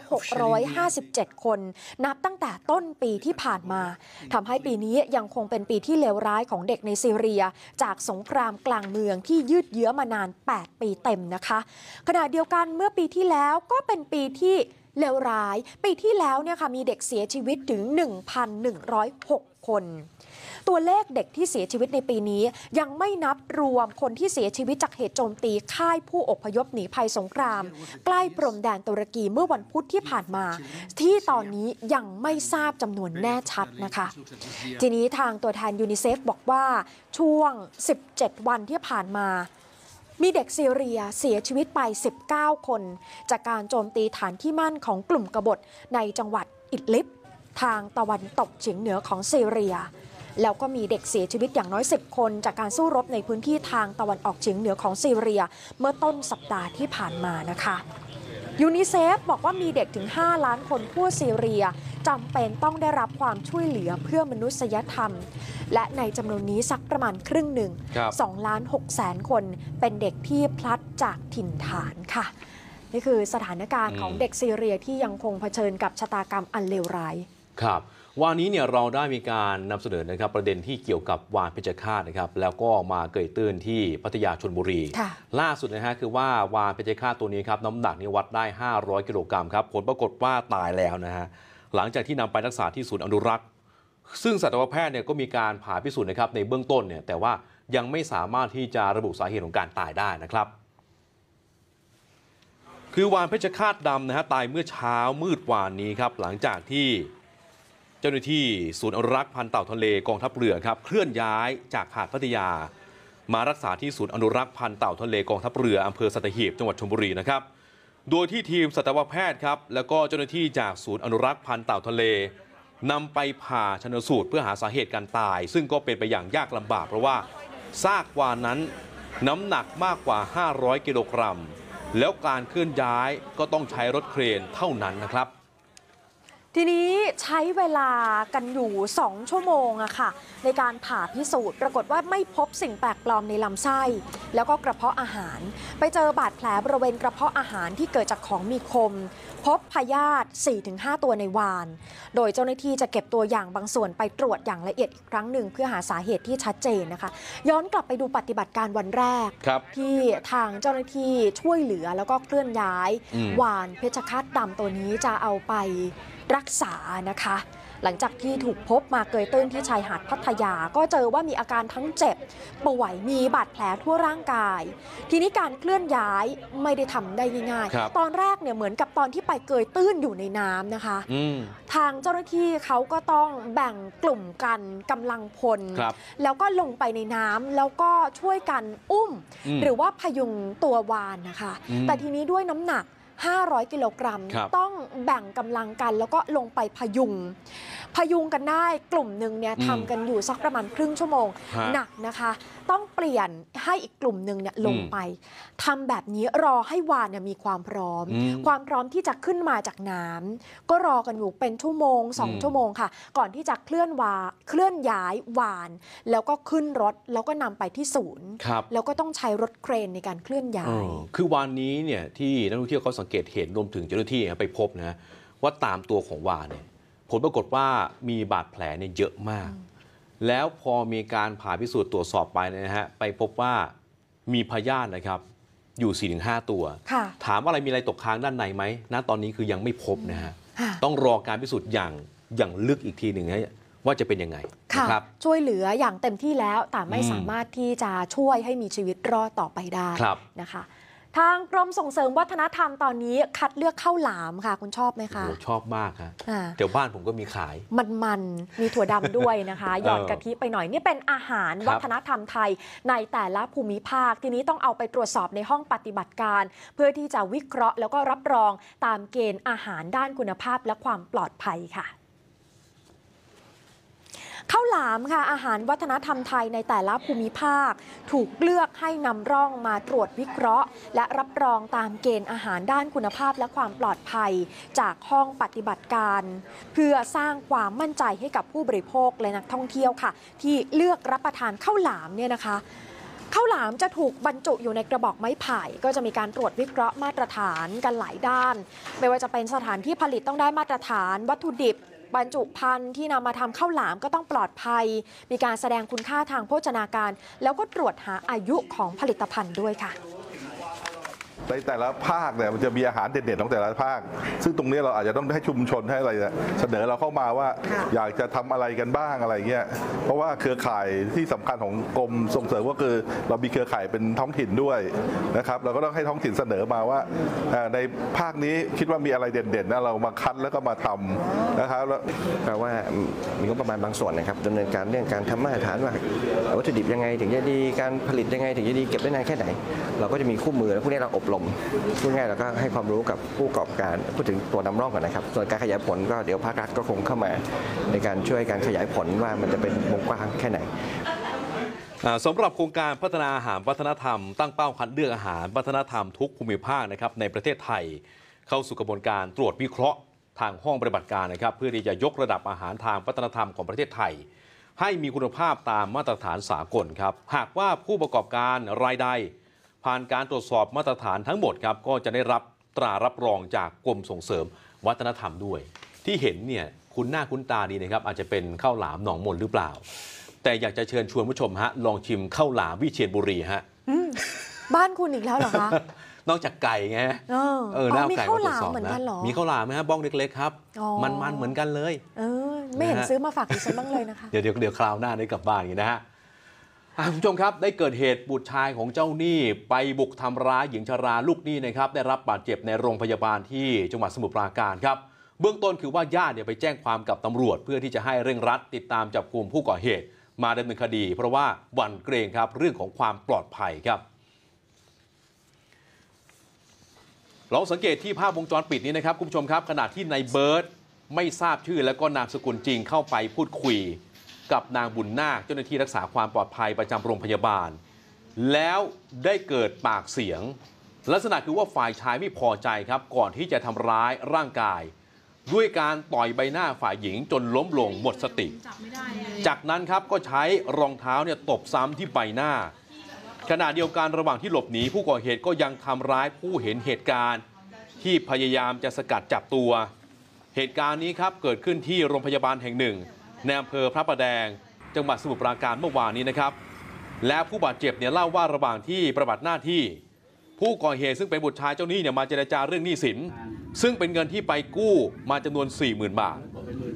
657 คนนับตั้งแต่ต้นปีที่ผ่านมาทำให้ปีนี้ยังคงเป็นปีที่เลวร้ายของเด็กในซีเรียจากสงครามกลางเมืองที่ยืดเยื้อมานาน8 ปีเต็มนะคะขณะเดียวกันเมื่อปีที่แล้วก็เป็นปีที่เลวร้ายปีที่แล้วเนี่ยค่ะมีเด็กเสียชีวิตถึง 1,106 คนตัวเลขเด็กที่เสียชีวิตในปีนี้ยังไม่นับรวมคนที่เสียชีวิตจากเหตุโจมตีค่ายผู้อพยพหนีภัยสงครามใกล้พรมแดนตุรกีเมื่อวันพุธที่ผ่านมาที่ตอนนี้ยังไม่ทราบจำนวนแน่ชัดนะคะทีนี้ทางตัวแทนยูนิเซฟบอกว่าช่วง17 วันที่ผ่านมามีเด็กซีเรียเสียชีวิตไป19 คนจากการโจมตีฐานที่มั่นของกลุ่มกบฏในจังหวัดอิดลิบทางตะวันตกเฉียงเหนือของซีเรียแล้วก็มีเด็กเสียชีวิตอย่างน้อย10 คนจากการสู้รบในพื้นที่ทางตะวันออกเฉียงเหนือของซีเรียเมื่อต้นสัปดาห์ที่ผ่านมานะคะยูนิเซฟบอกว่ามีเด็กถึง5 ล้านคนทั่วซีเรียจำเป็นต้องได้รับความช่วยเหลือเพื่อมนุษยธรรมและในจำนวนนี้สักประมาณครึ่งหนึ่ง2,600,000 คนเป็นเด็กที่พลัดจากถิ่นฐานค่ะนี่คือสถานการณ์ของเด็กซีเรียที่ยังคงเผชิญกับชะตากรรมอันเลวร้ายครับวันนี้เนี่ยเราได้มีการนำเสนอนะครับประเด็นที่เกี่ยวกับวานเพชฌฆาตนะครับแล้วก็มาเกยตื้นที่พัทยาชลบุรีล่าสุดนะฮะคือว่าวานเพชฌฆาตตัวนี้ครับน้ำหนักนี่วัดได้500 กิโลกรัมครับผลปรากฏว่าตายแล้วนะฮะหลังจากที่นำไปรักษาที่ศูนย์อนุรักษ์ซึ่งสัตวแพทย์เนี่ยก็มีการผ่าพิสูจน์นะครับในเบื้องต้นเนี่ยแต่ว่ายังไม่สามารถที่จะระบุสาเหตุของการตายได้นะครับคือวานเพชฌฆาตดำนะฮะตายเมื่อเช้ามืดวานนี้ครับหลังจากที่เจ้าหน้าที่ศูนย์อนุรักษ์พันธุ์เต่าทะเลกองทัพเรือครับเคลื่อนย้ายจากหาดพัทยามารักษาที่ศูนย์อนุรักษ์พันธุ์เต่าทะเลกองทัพเรืออำเภอสัตหีบจังหวัดชลบุรีนะครับโดยที่ทีมสัตวแพทย์ครับแล้วก็เจ้าหน้าที่จากศูนย์อนุรักษ์พันธุ์เต่าทะเลนำไปผ่าชันสูตรเพื่อหาสาเหตุการตายซึ่งก็เป็นไปอย่างยากลำบากเพราะว่าซากวานนั้นน้ำหนักมากกว่า500 กิโลกรัมแล้วการเคลื่อนย้ายก็ต้องใช้รถเครนเท่านั้นนะครับทีนี้ใช้เวลากันอยู่2 ชั่วโมงอะค่ะในการผ่าพิสูจน์ปรากฏว่าไม่พบสิ่งแปลกปลอมในลำไส้แล้วก็กระเพาะอาหารไปเจอบาดแผลบริเวณกระเพาะอาหารที่เกิดจากของมีคมพบพยาธิ 4-5 ตัวในวานโดยเจ้าหน้าที่จะเก็บตัวอย่างบางส่วนไปตรวจอย่างละเอียดอีกครั้งหนึ่งเพื่อหาสาเหตุที่ชัดเจนนะคะย้อนกลับไปดูปฏิบัติการวันแรกที่ทางเจ้าหน้าที่ช่วยเหลือแล้วก็เคลื่อนย้ายวานเพชฌฆาตดำตัวนี้จะเอาไปรักษานะคะหลังจากที่ถูกพบมาเกยตื้นที่ชายหาดพัทยาก็เจอว่ามีอาการทั้งเจ็บป่วยมีบาดแผลทั่วร่างกายทีนี้การเคลื่อนย้ายไม่ได้ทำได้ง่ายๆตอนแรกเนี่ยเหมือนกับตอนที่ไปเกยตื้นอยู่ในน้ำนะคะทางเจ้าหน้าที่เขาก็ต้องแบ่งกลุ่มกันกำลังพลแล้วก็ลงไปในน้ำแล้วก็ช่วยกันอุ้มหรือว่าพยุงตัววาฬนะคะแต่ทีนี้ด้วยน้ำหนัก500 กิโลกรัมต้องแบ่งกำลังกันแล้วก็ลงไปพยุงกันได้กลุ่มหนึ่งเนี่ยทำกันอยู่สักประมาณครึ่งชั่วโมงหนักนะคะต้องเปลี่ยนให้อีกกลุ่มหนึ่งเนี่ยลงไปทำแบบนี้รอให้วาฬเนี่ยมีความพร้อมที่จะขึ้นมาจากน้ำก็รอกันอยู่เป็นชั่วโมง2 ชั่วโมงค่ะก่อนที่จะเคลื่อนย้ายวาฬแล้วก็ขึ้นรถแล้วก็นำไปที่ศูนย์แล้วก็ต้องใช้รถเครนในการเคลื่อนย้ายคือวานนี้เนี่ยที่นักท่องเที่ยวเขาสังเกตเห็นรวมถึงเจ้าหน้าที่ไปพบนะว่าตามตัวของวาฬเนี่ยผลปรากฏว่ามีบาดแผลเนี่ยเยอะมากแล้วพอมีการผ่าพิสูจน์ตรวจสอบไปนะฮะไปพบว่ามีพยาธินะครับอยู่ 4-5 ตัวถามว่าอะไรมีอะไรตกค้างด้านในไหมณตอนนี้คือยังไม่พบนะฮะต้องรอการพิสูจน์อย่างลึกอีกทีหนึ่งนะว่าจะเป็นยังไงนะครับช่วยเหลืออย่างเต็มที่แล้วแต่ไม่สามารถที่จะช่วยให้มีชีวิตรอดต่อไปได้นะคะทางกรมส่งเสริมวัฒนธรรมตอนนี้คัดเลือกข้าวหลามค่ะคุณชอบไหมคะชอบมากค่ะเดี๋ยวบ้านผมก็มีขายมันมีถั่วดำด้วยนะคะหยอดกะทิไปหน่อยนี่เป็นอาหารวัฒนธรรมไทยในแต่ละภูมิภาคทีนี้ต้องเอาไปตรวจสอบในห้องปฏิบัติการเพื่อที่จะวิเคราะห์แล้วก็รับรองตามเกณฑ์อาหารด้านคุณภาพและความปลอดภัยค่ะข้าวหลามค่ะอาหารวัฒนธรรมไทยในแต่ละภูมิภาคถูกเลือกให้นำร่องมาตรวจวิเคราะห์และรับรองตามเกณฑ์อาหารด้านคุณภาพและความปลอดภัยจากห้องปฏิบัติการเพื่อสร้างความมั่นใจให้กับผู้บริโภคและนักท่องเที่ยวค่ะที่เลือกรับประทานข้าวหลามเนี่ยนะคะข้าวหลามจะถูกบรรจุอยู่ในกระบอกไม้ไผ่ก็จะมีการตรวจวิเคราะห์มาตรฐานกันหลายด้านไม่ว่าจะเป็นสถานที่ผลิตต้องได้มาตรฐานวัตถุดิบบรรจุภัณฑ์ที่นำมาทำข้าวหลามก็ต้องปลอดภัยมีการแสดงคุณค่าทางโภชนาการแล้วก็ตรวจหาอายุของผลิตภัณฑ์ด้วยค่ะในแต่ละภาคเนี่ยมันจะมีอาหารเด็ดๆของแต่ละภาคซึ่งตรงนี้เราอาจจะต้องให้ชุมชนให้อะไรเสนอเราเข้ามาว่าอยากจะทำอะไรกันบ้างอะไรเงี้ยเพราะว่าเครือข่ายที่สำคัญของกรมส่งเสริมก็คือเรามีเครือข่ายเป็นท้องถิ่นด้วยนะครับเราก็ต้องให้ท้องถิ่นเสนอมาว่าในภาคนี้คิดว่ามีอะไรเด่นๆนะเรามาคัดแล้วก็มาทำนะครับแปลว่ามีงบประมาณบางส่วนนะครับดำเนินการเรื่องการทำมาตรฐานว่าวัตถุดิบยังไงถึงจะดีการผลิตยังไงถึงจะดีเก็บได้นานแค่ไหนเราก็จะมีคู่มือและพวกนี้เราอบรมพูดง่ายแล้วก็ให้ความรู้กับผู้ประกอบการพูดถึงตัวนำร่องก่อนนะครับส่วนการขยายผลก็เดี๋ยวภาครัฐก็คงเข้ามาในการช่วยการขยายผลว่ามันจะเป็นวงกว้างแค่ไหนสำหรับโครงการพัฒนาอาหารวัฒนธรรมตั้งเป้าคัดเลือกอาหารวัฒนธรรมทุกภูมิภาคนะครับในประเทศไทยเข้าสู่กระบวนการตรวจวิเคราะห์ทางห้องปฏิบัติการนะครับเพื่อที่จะยกระดับอาหารทางวัฒนธรรมของประเทศไทยให้มีคุณภาพตามมาตรฐานสากลครับหากว่าผู้ประกอบการรายใดผ่านการตรวจสอบมาตรฐานทั้งหมดครับก็จะได้รับตรารับรองจากกรมส่งเสริมวัฒนธรรมด้วยที่เห็นเนี่ยคุ้นหน้าคุ้นตาดีนะครับอาจจะเป็นข้าวหลามหนองมนหรือเปล่าแต่อยากจะเชิญชวนผู้ชมฮะลองชิมข้าวหลามวิเชียรบุรีฮะบ้านคุณอีกแล้วเหรอคะนอกจากไก่ไงมีข้าวหลามเหมือนกันเหรอมีข้าวหลามไหมฮะบ้องเล็กๆครับมันเหมือนกันเลยไม่เห็นซื้อมาฝากดิฉันบ้างเลยนะคะเดี๋ยวคราวหน้าได้กลับบ้านอย่างนี้นะฮะคุณผู้ชมครับได้เกิดเหตุบุตรชายของเจ้าหนี้ไปบุกทำร้ายหญิงชราลูกหนี้นะครับได้รับบาดเจ็บในโรงพยาบาลที่จังหวัดสมุทรปราการครับเบื้องต้นคือว่าญาติไปแจ้งความกับตำรวจเพื่อที่จะให้เร่งรัดติดตามจับกุมผู้ก่อเหตุมาดำเนินคดีเพราะว่าหวั่นเกรงครับเรื่องของความปลอดภัยครับเราสังเกตที่ภาพวงจรปิดนี้นะครับคุณผู้ชมครับขณะที่นายเบิร์ตไม่ทราบชื่อและก็นามสกุลจริงเข้าไปพูดคุยกับนางบุญนาคเจ้าหน้าที่รักษาความปลอดภัยประจำโรงพยาบาลแล้วได้เกิดปากเสียงลักษณะคือว่าฝ่ายชายไม่พอใจครับก่อนที่จะทำร้ายร่างกายด้วยการต่อยใบหน้าฝ่ายหญิงจนล้มลงหมดสติจากนั้นครับก็ใช้รองเท้าตบซ้ำที่ใบหน้าขณะเดียวกันระหว่างที่หลบหนีผู้ก่อเหตุก็ยังทำร้ายผู้เห็นเหตุการณ์ที่พยายามจะสกัดจับตัวเหตุการณ์นี้ครับเกิดขึ้นที่โรงพยาบาลแห่งหนึ่งในอำเภอพระประแดงจังหวัดสมุทรปราการเมื่อวานนี้นะครับและผู้บาดเจ็บเล่าว่าระหว่างที่ปฏิบัติหน้าที่ผู้ก่อเหตุซึ่งเป็นบุตรชายเจ้าหนี้มาเจรจาเรื่องหนี้สินซึ่งเป็นเงินที่ไปกู้มาจำนวน 40,000 บาท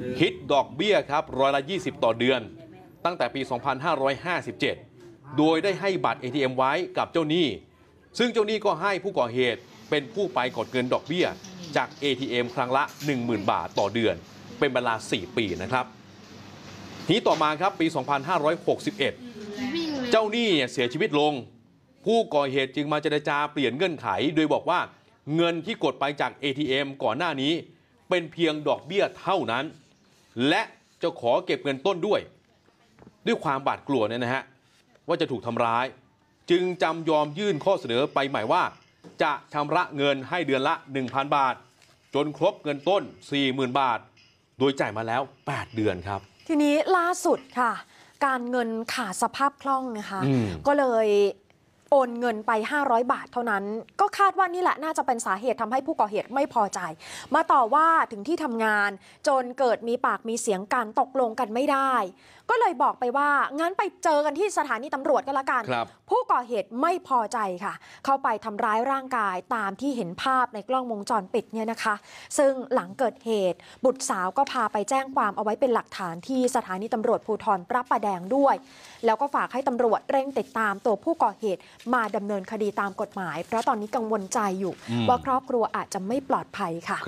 คิดดอกเบี้ยครับ20%ต่อเดือนตั้งแต่ปี 2557 โดยได้ให้บัตร ATM ไว้กับเจ้าหนี้ซึ่งเจ้าหนี้ก็ให้ผู้ก่อเหตุเป็นผู้ไปกดเงินดอกเบี้ยจาก ATM ครั้งละ 10,000 บาทต่อเดือนเป็นเวลา 4 ปีนะครับทีนี้ต่อมาครับปี 2561 เจ้าหนี้เสียชีวิตลงผู้ก่อเหตุจึงมาเจรจาเปลี่ยนเงื่อนไขโดยบอกว่าเงินที่กดไปจาก ATM ก่อนหน้านี้เป็นเพียงดอกเบี้ยเท่านั้นและจะขอเก็บเงินต้นด้วยความบาดกลัวเนี่ยนะฮะว่าจะถูกทำร้ายจึงจำยอมยื่นข้อเสนอไปใหม่ว่าจะชำระเงินให้เดือนละ 1,000 บาทจนครบเงินต้น 40,000 บาทโดยจ่ายมาแล้ว8เดือนครับทีนี้ล่าสุดค่ะการเงินขาดสภาพคล่องนะคะก็เลยโอนเงินไป500 บาทเท่านั้นก็คาดว่านี่แหละน่าจะเป็นสาเหตุทำให้ผู้ก่อเหตุไม่พอใจมาต่อว่าถึงที่ทำงานจนเกิดมีปากมีเสียงกันตกลงกันไม่ได้ก็เลยบอกไปว่างั้นไปเจอกันที่สถานีตำรวจก็แล้วกันผู้ก่อเหตุไม่พอใจค่ะเข้าไปทำร้ายร่างกายตามที่เห็นภาพในกล้องวงจรปิดเนี่ยนะคะซึ่งหลังเกิดเหตุบุตรสาวก็พาไปแจ้งความเอาไว้เป็นหลักฐานที่สถานีตำรวจภูธรพระประแดงด้วยแล้วก็ฝากให้ตำรวจเร่งติดตามตัวผู้ก่อเหตุมาดำเนินคดีตามกฎหมายเพราะตอนนี้กังวลใจอยู่ว่าครอบครัวอาจจะไม่ปลอดภัยค่ะ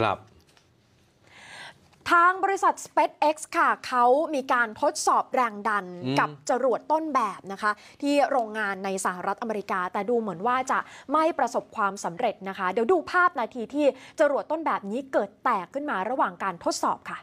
ทางบริษัท SpaceX ค่ะเขามีการทดสอบแรงดันกับจรวดต้นแบบนะคะที่โรงงานในสหรัฐอเมริกาแต่ดูเหมือนว่าจะไม่ประสบความสำเร็จนะคะเดี๋ยวดูภาพนาทีที่จรวดต้นแบบนี้เกิดแตกขึ้นมาระหว่างการทดสอบค่ะ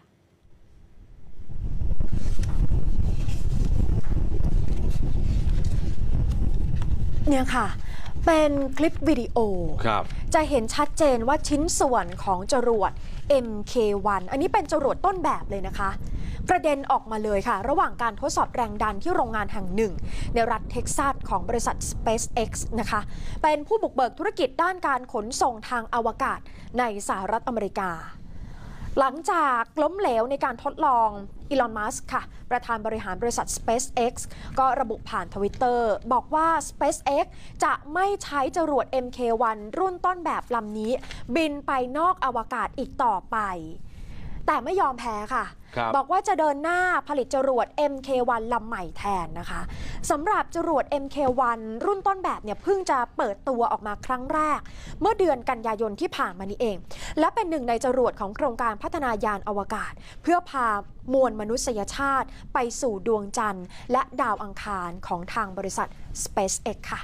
เนี่ยค่ะเป็นคลิปวิดีโอจะเห็นชัดเจนว่าชิ้นส่วนของจรวด MK1 อันนี้เป็นจรวดต้นแบบเลยนะคะกระเด็นออกมาเลยค่ะระหว่างการทดสอบแรงดันที่โรงงานแห่งหนึ่งในรัฐเท็กซัสของบริษัท SpaceX นะคะเป็นผู้บุกเบิกธุรกิจด้านการขนส่งทางอวกาศในสหรัฐอเมริกาหลังจากล้มเหลวในการทดลองอีลอน มัสก์ค่ะประธานบริหารบริษัท SpaceX ก็ระบุผ่าน Twitter บอกว่า SpaceX จะไม่ใช้จรวด MK1 รุ่นต้นแบบลำนี้บินไปนอกอวกาศอีกต่อไปแต่ไม่ยอมแพ้ค่ะบอกว่าจะเดินหน้าผลิตจรวด MK1 ลำใหม่แทนนะคะสำหรับจรวด MK1 รุ่นต้นแบบเนี่ยเพิ่งจะเปิดตัวออกมาครั้งแรกเมื่อเดือนกันยายนที่ผ่านมานี้เองและเป็นหนึ่งในจรวดของโครงการพัฒนายานอวกาศเพื่อพามวลมนุษยชาติไปสู่ดวงจันทร์และดาวอังคารของทางบริษัท SpaceX ค่ะ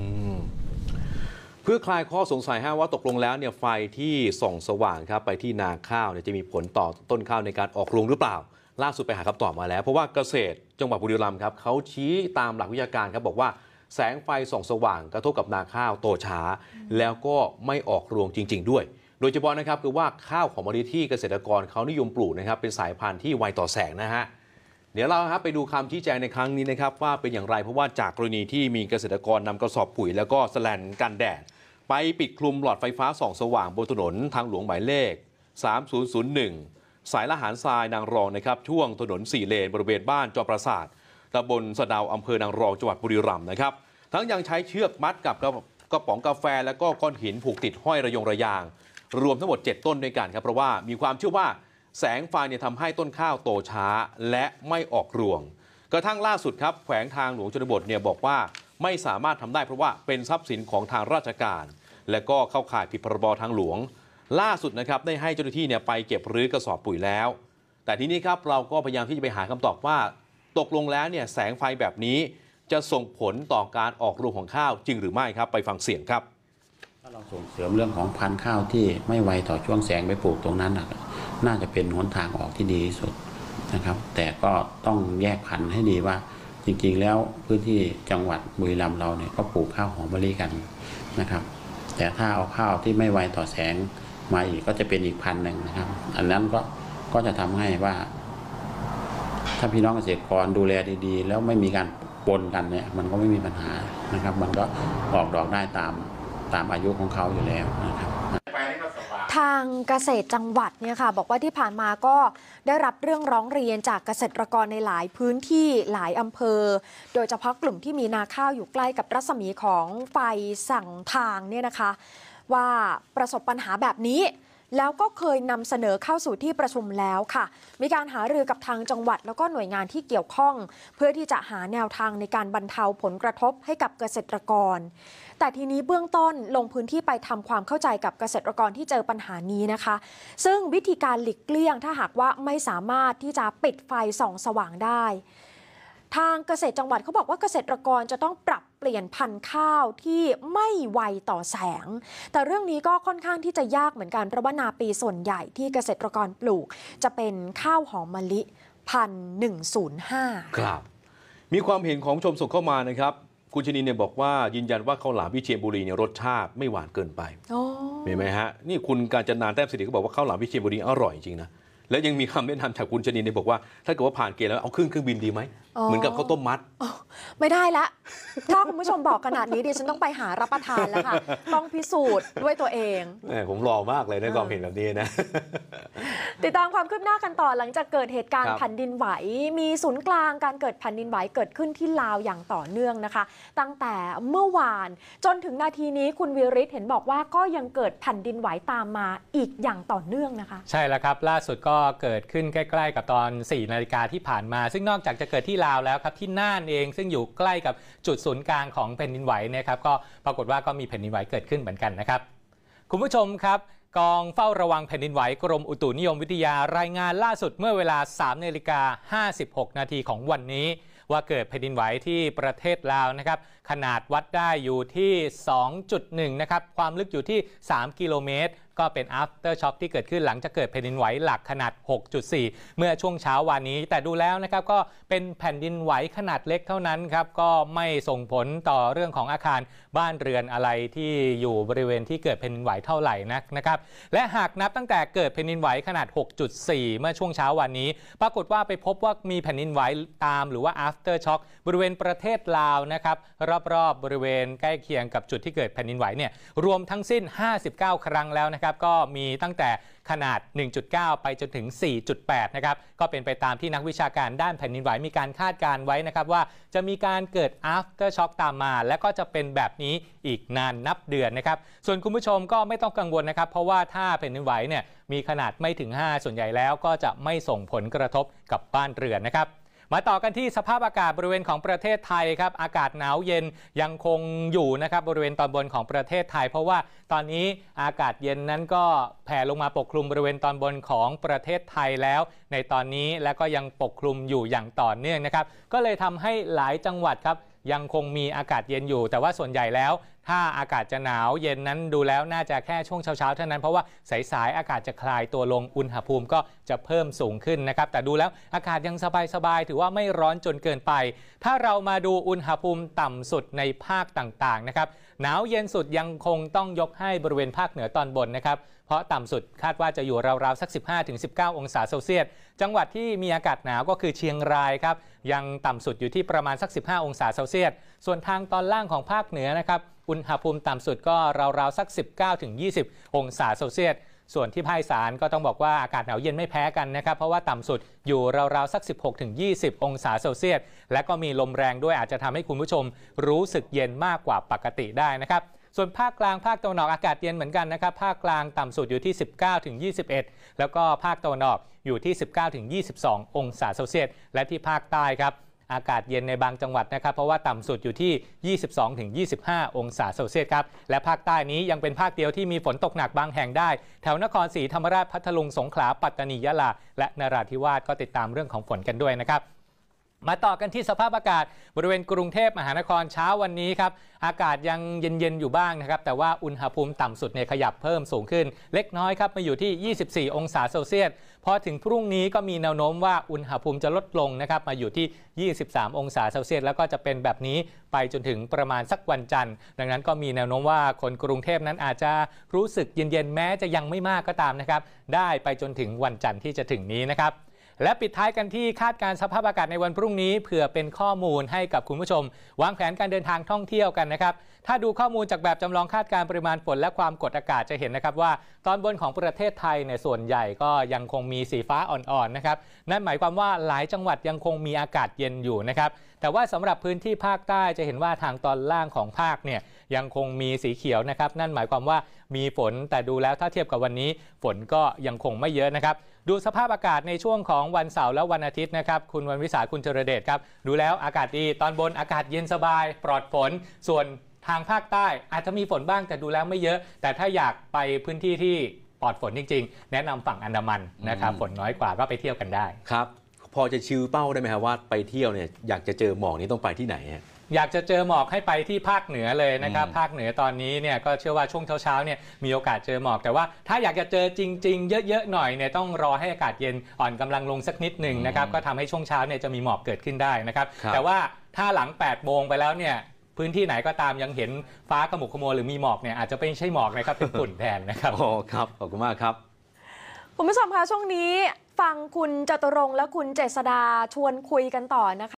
เพื่อคลายข้อสงสัยว่าตกลงแล้วเนี่ยไฟที่ส่องสว่างครับไปที่นาข้าวเนี่ยจะมีผลต่อต้นข้าวในการออกรวงหรือเปล่าล่าสุดไปหาคำตอบมาแล้วเพราะว่าเกษตรจังหวัดบุรีรัมย์ครับเขาชี้ตามหลักวิชาการครับบอกว่าแสงไฟส่องสว่างกระทบกับนาข้าวโตช้าแล้วก็ไม่ออกรวงจริงๆด้วยโดยเฉพาะนะครับคือว่าข้าวของมะลิที่เกษตรกรเขานิยมปลูกนะครับเป็นสายพันธุ์ที่ไวต่อแสงนะฮะเดี๋ยวเราครับไปดูคำชี้แจงในครั้งนี้นะครับว่าเป็นอย่างไรเพราะว่าจากกรณีที่มีเกษตรกรนำกระสอบปุ๋ยแล้วก็แสแลนกันแดดไปปิดคลุมหลอดไฟฟ้าส่องสว่างบนถนนทางหลวงหมายเลข 3001 สายละหารทรายนางรองนะครับช่วงถนน4 เลนบริเวณบ้านจอมปราสาทตำบลสะเดาอำเภอนางรองจังหวัดบุรีรัมย์นะครับทั้งยังใช้เชือกมัดกับกระป๋องกาแฟและก็ก้อนหินผูกติดห้อยระยงระยางรวมทั้งหมด7ต้นด้วยกันครับเพราะว่ามีความเชื่อว่าแสงไฟเนี่ยทำให้ต้นข้าวโตช้าและไม่ออกรวงกระทั่งล่าสุดครับแขวงทางหลวงชนบทเนี่ยบอกว่าไม่สามารถทำได้เพราะว่าเป็นทรัพย์สินของทางราชการและก็เข้าข่ายผิดพรบทางหลวงล่าสุดนะครับได้ให้เจ้าหน้าที่เนี่ยไปเก็บรื้อกระสอบปุ๋ยแล้วแต่ทีนี้ครับเราก็พยายามที่จะไปหาคำตอบว่าตกลงแล้วเนี่ยแสงไฟแบบนี้จะส่งผลต่อการออกรวงของข้าวจริงหรือไม่ครับไปฟังเสียงครับถ้าเราส่งเสริมเรื่องของพันธุ์ข้าวที่ไม่ไวต่อช่วงแสงไปปลูกตรงนั้นน่าจะเป็นหนทางออกที่ดีที่สุดนะครับแต่ก็ต้องแยกพันธุ์ให้ดีว่าจริงๆแล้วพื้นที่จังหวัดบุรีรัมย์เราเนี่ยก็ปลูกข้าวหอมมะลิกันนะครับแต่ถ้าเอาข้าวที่ไม่ไวต่อแสงมาอีกก็จะเป็นอีกพันธุ์หนึ่งนะครับอันนั้นก็จะทำให้ว่าถ้าพี่น้องเกษตรกรดูแลดีๆแล้วไม่มีการปนกันเนี่ยมันก็ไม่มีปัญหานะครับมันก็ออกดอกได้ตามอายุของเขาอยู่แล้วนะครับทางเกษตรจังหวัดเนี่ยค่ะบอกว่าที่ผ่านมาก็ได้รับเรื่องร้องเรียนจากเกษตรกรในหลายพื้นที่หลายอำเภอโดยเฉพาะกลุ่มที่มีนาข้าวอยู่ใกล้กับรัศมีของไฟสั่งทางเนี่ยนะคะว่าประสบปัญหาแบบนี้แล้วก็เคยนำเสนอเข้าสู่ที่ประชุมแล้วค่ะมีการหารือกับทางจังหวัดแล้วก็หน่วยงานที่เกี่ยวข้องเพื่อที่จะหาแนวทางในการบรรเทาผลกระทบให้กับเกษตรกรแต่ทีนี้เบื้องต้นลงพื้นที่ไปทำความเข้าใจกับเกษตรกรที่เจอปัญหานี้นะคะซึ่งวิธีการหลีกเลี่ยงถ้าหากว่าไม่สามารถที่จะปิดไฟส่องสว่างได้ทางเกษตรจังหวัดเขาบอกว่าเกษตรกรจะต้องปรับเปลี่ยนพันธุ์ข้าวที่ไม่ไวต่อแสงแต่เรื่องนี้ก็ค่อนข้างที่จะยากเหมือนกันเพราะว่านาปีส่วนใหญ่ที่เกษตรกรปลูกจะเป็นข้าวหอมมะลิพันธุ์105 ครับมีความเห็นของชมส่งเข้ามานะครับคุณชนินเนี่ยบอกว่ายืนยันว่าข้าวหลามวิเชียรบุรีเนี่ยรสชาติไม่หวานเกินไปเห็นไหมฮะนี่คุณกาญจนาแต้มสิริก็บอกว่าข้าวหลามวิเชียรบุรีอร่อยจริงนะแล้วยังมีคำแนะนำจากคุณชนินเนี่ยบอกว่าถ้าเกิดว่าผ่านเกณฑ์แล้วเอาเครื่องบินดีไหมเหมือนกับข้าวต้มมัดไม่ได้ละถ้าคุณผู้ชมบอกขนาดนี้ดิฉันต้องไปหารับประทานแล้วค่ะต้องพิสูจน์ด้วยตัวเองผมรอมากเลยในความเห็นแบบนี้นะติดตามความคืบหน้ากันต่อหลังจากเกิดเหตุการณ์แผ่นดินไหวมีศูนย์กลางการเกิดแผ่นดินไหวเกิดขึ้นที่ลาวอย่างต่อเนื่องนะคะตั้งแต่เมื่อวานจนถึงนาทีนี้คุณวิริศเห็นบอกว่าก็ยังเกิดแผ่นดินไหวตามมาอีกอย่างต่อเนื่องนะคะใช่แล้วครับล่าสุดก็เกิดขึ้นใกล้ๆกับตอน 4 นาฬิกาที่ผ่านมาซึ่งนอกจากจะเกิดที่ลาวแล้วครับที่น่านเองซึ่งอยู่ใกล้กับจุดศูนย์กลางของแผ่นดินไหวนะครับก็ปรากฏว่าก็มีแผ่นดินไหวเกิดขึ้นเหมือนกันนะครับคุณผู้ชมครับกองเฝ้าระวังแผ่นดินไหวกรมอุตุนิยมวิทยารายงานล่าสุดเมื่อเวลา 3:56 นาทีของวันนี้ว่าเกิดแผ่นดินไหวที่ประเทศลาวนะครับขนาดวัดได้อยู่ที่ 2.1 นะครับความลึกอยู่ที่ 3 กิโลเมตรก็เป็น after shock ที่เกิดขึ้นหลังจากเกิดแผ่นดินไหวหลักขนาด 6.4 เมื่อช่วงเช้าวันนี้แต่ดูแล้วนะครับก็เป็นแผ่นดินไหวขนาดเล็กเท่านั้นครับก็ไม่ส่งผลต่อเรื่องของอาคารบ้านเรือนอะไรที่อยู่บริเวณที่เกิดแผ่นดินไหวเท่าไหร่นะครับและหากนับตั้งแต่เกิดแผ่นดินไหวขนาด 6.4 เมื่อช่วงเช้าวันนี้ปรากฏว่าไปพบว่ามีแผ่นดินไหวตามหรือว่า after shock บริเวณประเทศลาวนะครับรอบๆบริเวณใกล้เคียงกับจุดที่เกิดแผ่นดินไหวเนี่ยรวมทั้งสิ้น59 ครั้งแล้วนะครับก็มีตั้งแต่ขนาด 1.9 ไปจนถึง 4.8 นะครับก็เป็นไปตามที่นักวิชาการด้านแผ่นดินไหวมีการคาดการไว้นะครับว่าจะมีการเกิด after shock ตามมาและก็จะเป็นแบบนี้อีกนานนับเดือนนะครับส่วนคุณผู้ชมก็ไม่ต้องกังวลนะครับเพราะว่าถ้าแผ่นดินไหวเนี่ยมีขนาดไม่ถึง 5 ส่วนใหญ่แล้วก็จะไม่ส่งผลกระทบกับบ้านเรือนนะครับมาต่อกันที่สภาพอากาศบริเวณของประเทศไทยครับอากาศหนาวเย็นยังคงอยู่นะครับบริเวณตอนบนของประเทศไทยเพราะว่าตอนนี้อากาศเย็นนั้นก็แผ่ลงมาปกคลุมบริเวณตอนบนของประเทศไทยแล้วในตอนนี้และก็ยังปกคลุมอยู่อย่างต่อเนื่องนะครับก็เลยทำให้หลายจังหวัดครับยังคงมีอากาศเย็นอยู่แต่ว่าส่วนใหญ่แล้วถ้าอากาศจะหนาวเย็นนั้นดูแล้วน่าจะแค่ช่วงเช้าๆเท่านั้นเพราะว่าสายๆอากาศจะคลายตัวลงอุณหภูมิก็จะเพิ่มสูงขึ้นนะครับแต่ดูแล้วอากาศยังสบายๆถือว่าไม่ร้อนจนเกินไปถ้าเรามาดูอุณหภูมิต่ำสุดในภาคต่างๆนะครับหนาวเย็นสุดยังคงต้องยกให้บริเวณภาคเหนือตอนบนนะครับเพราะต่ำสุดคาดว่าจะอยู่ราวๆสัก 15-19 องศาเซลเซียสจังหวัดที่มีอากาศหนาวก็คือเชียงรายครับยังต่ำสุดอยู่ที่ประมาณสัก 15 องศาเซลเซียสส่วนทางตอนล่างของภาคเหนือนะครับอุณหภูมิต่ำสุดก็ราวๆสัก 19-20 องศาเซลเซียสส่วนที่ภาคอีสานก็ต้องบอกว่าอากาศหนาวเย็นไม่แพ้กันนะครับเพราะว่าต่ำสุดอยู่ราวๆสัก 16-20 องศาเซลเซียสและก็มีลมแรงด้วยอาจจะทำให้คุณผู้ชมรู้สึกเย็นมากกว่าปกติได้นะครับส่วนภาคกลางภาคตะวันออกอากาศเย็นเหมือนกันนะครับภาคกลางต่ำสุดอยู่ที่ 19-21 แล้วก็ภาคตะวันออกอยู่ที่ 19-22 องศาเซลเซียสและที่ภาคใต้ครับอากาศเย็นในบางจังหวัดนะครับเพราะว่าต่ำสุดอยู่ที่ 22-25 องศาเซลเซียสครับและภาคใต้นี้ยังเป็นภาคเดียวที่มีฝนตกหนักบางแห่งได้แถวนครศรีธรรมราชพัทลุงสงขลาปัตตานียะลาและนราธิวาสก็ติดตามเรื่องของฝนกันด้วยนะครับมาต่อกันที่สภาพอากาศบริเวณกรุงเทพมหานครเช้าวันนี้ครับอากาศยังเย็นๆอยู่บ้างนะครับแต่ว่าอุณหภูมิต่ำสุดเนี่ยขยับเพิ่มสูงขึ้นเล็กน้อยครับมาอยู่ที่ 24 องศาเซลเซียสพอถึงพรุ่งนี้ก็มีแนวโน้มว่าอุณหภูมิจะลดลงนะครับมาอยู่ที่ 23 องศาเซลเซียสแล้วก็จะเป็นแบบนี้ไปจนถึงประมาณสักวันจันทร์ดังนั้นก็มีแนวโน้มว่าคนกรุงเทพนั้นอาจจะรู้สึกเย็นๆแม้จะยังไม่มากก็ตามนะครับได้ไปจนถึงวันจันทร์ที่จะถึงนี้นะครับและปิดท้ายกันที่คาดการณ์สภาพอากาศในวันพรุ่งนี้เผื่อเป็นข้อมูลให้กับคุณผู้ชมวางแผนการเดินทางท่องเที่ยวกันนะครับถ้าดูข้อมูลจากแบบจำลองคาดการณ์ปริมาณฝนและความกดอากาศจะเห็นนะครับว่าตอนบนของประเทศไทยในส่วนใหญ่ก็ยังคงมีสีฟ้าอ่อนๆนะครับนั่นหมายความว่าหลายจังหวัดยังคงมีอากาศเย็นอยู่นะครับแต่ว่าสำหรับพื้นที่ภาคใต้จะเห็นว่าทางตอนล่างของภาคเนี่ยยังคงมีสีเขียวนะครับนั่นหมายความว่ามีฝนแต่ดูแล้วถ้าเทียบกับวันนี้ฝนก็ยังคงไม่เยอะนะครับดูสภาพอากาศในช่วงของวันเสาร์และวันอาทิตย์นะครับคุณวันวิสาคุณเจริญเดชครับดูแล้วอากาศดีตอนบนอากาศเย็นสบายปลอดฝนส่วนทางภาคใต้อาจจะมีฝนบ้างแต่ดูแล้วไม่เยอะแต่ถ้าอยากไปพื้นที่ที่ปลอดฝนจริงๆแนะนำฝั่งอันดามันนะครับฝนน้อยกว่าก็ไปเที่ยวกันได้ครับพอจะชิวเป้าได้ไหมครับว่าไปเที่ยวเนี่ยอยากจะเจอหมอกนี้ต้องไปที่ไหนฮะอยากจะเจอหมอกให้ไปที่ภาคเหนือเลยนะครับภาคเหนือตอนนี้เนี่ยก็เชื่อว่าช่วงเช้าๆเนี่ยมีโอกาสเจอหมอกแต่ว่าถ้าอยากจะเจอจริงๆเยอะๆหน่อยเนี่ยต้องรอให้อากาศเย็นอ่อนกำลังลงสักนิดหนึ่งนะครับก็ทำให้ช่วงเช้าเนี่ยจะมีหมอกเกิดขึ้นได้นะครับแต่ว่าถ้าหลัง8 โมงไปแล้วเนี่ยพื้นที่ไหนก็ตามยังเห็นฟ้าขมุกขมัวหรือมีหมอกเนี่ยอาจจะไม่ใช่หมอกนะครับเป็นฝุ่นแทนนะครับอ๋อครับขอบคุณมากครับคุณผู้ชมคะช่วงนี้ฟังคุณจตุรงค์และคุณเจษดาชวนคุยกันต่อนะคะ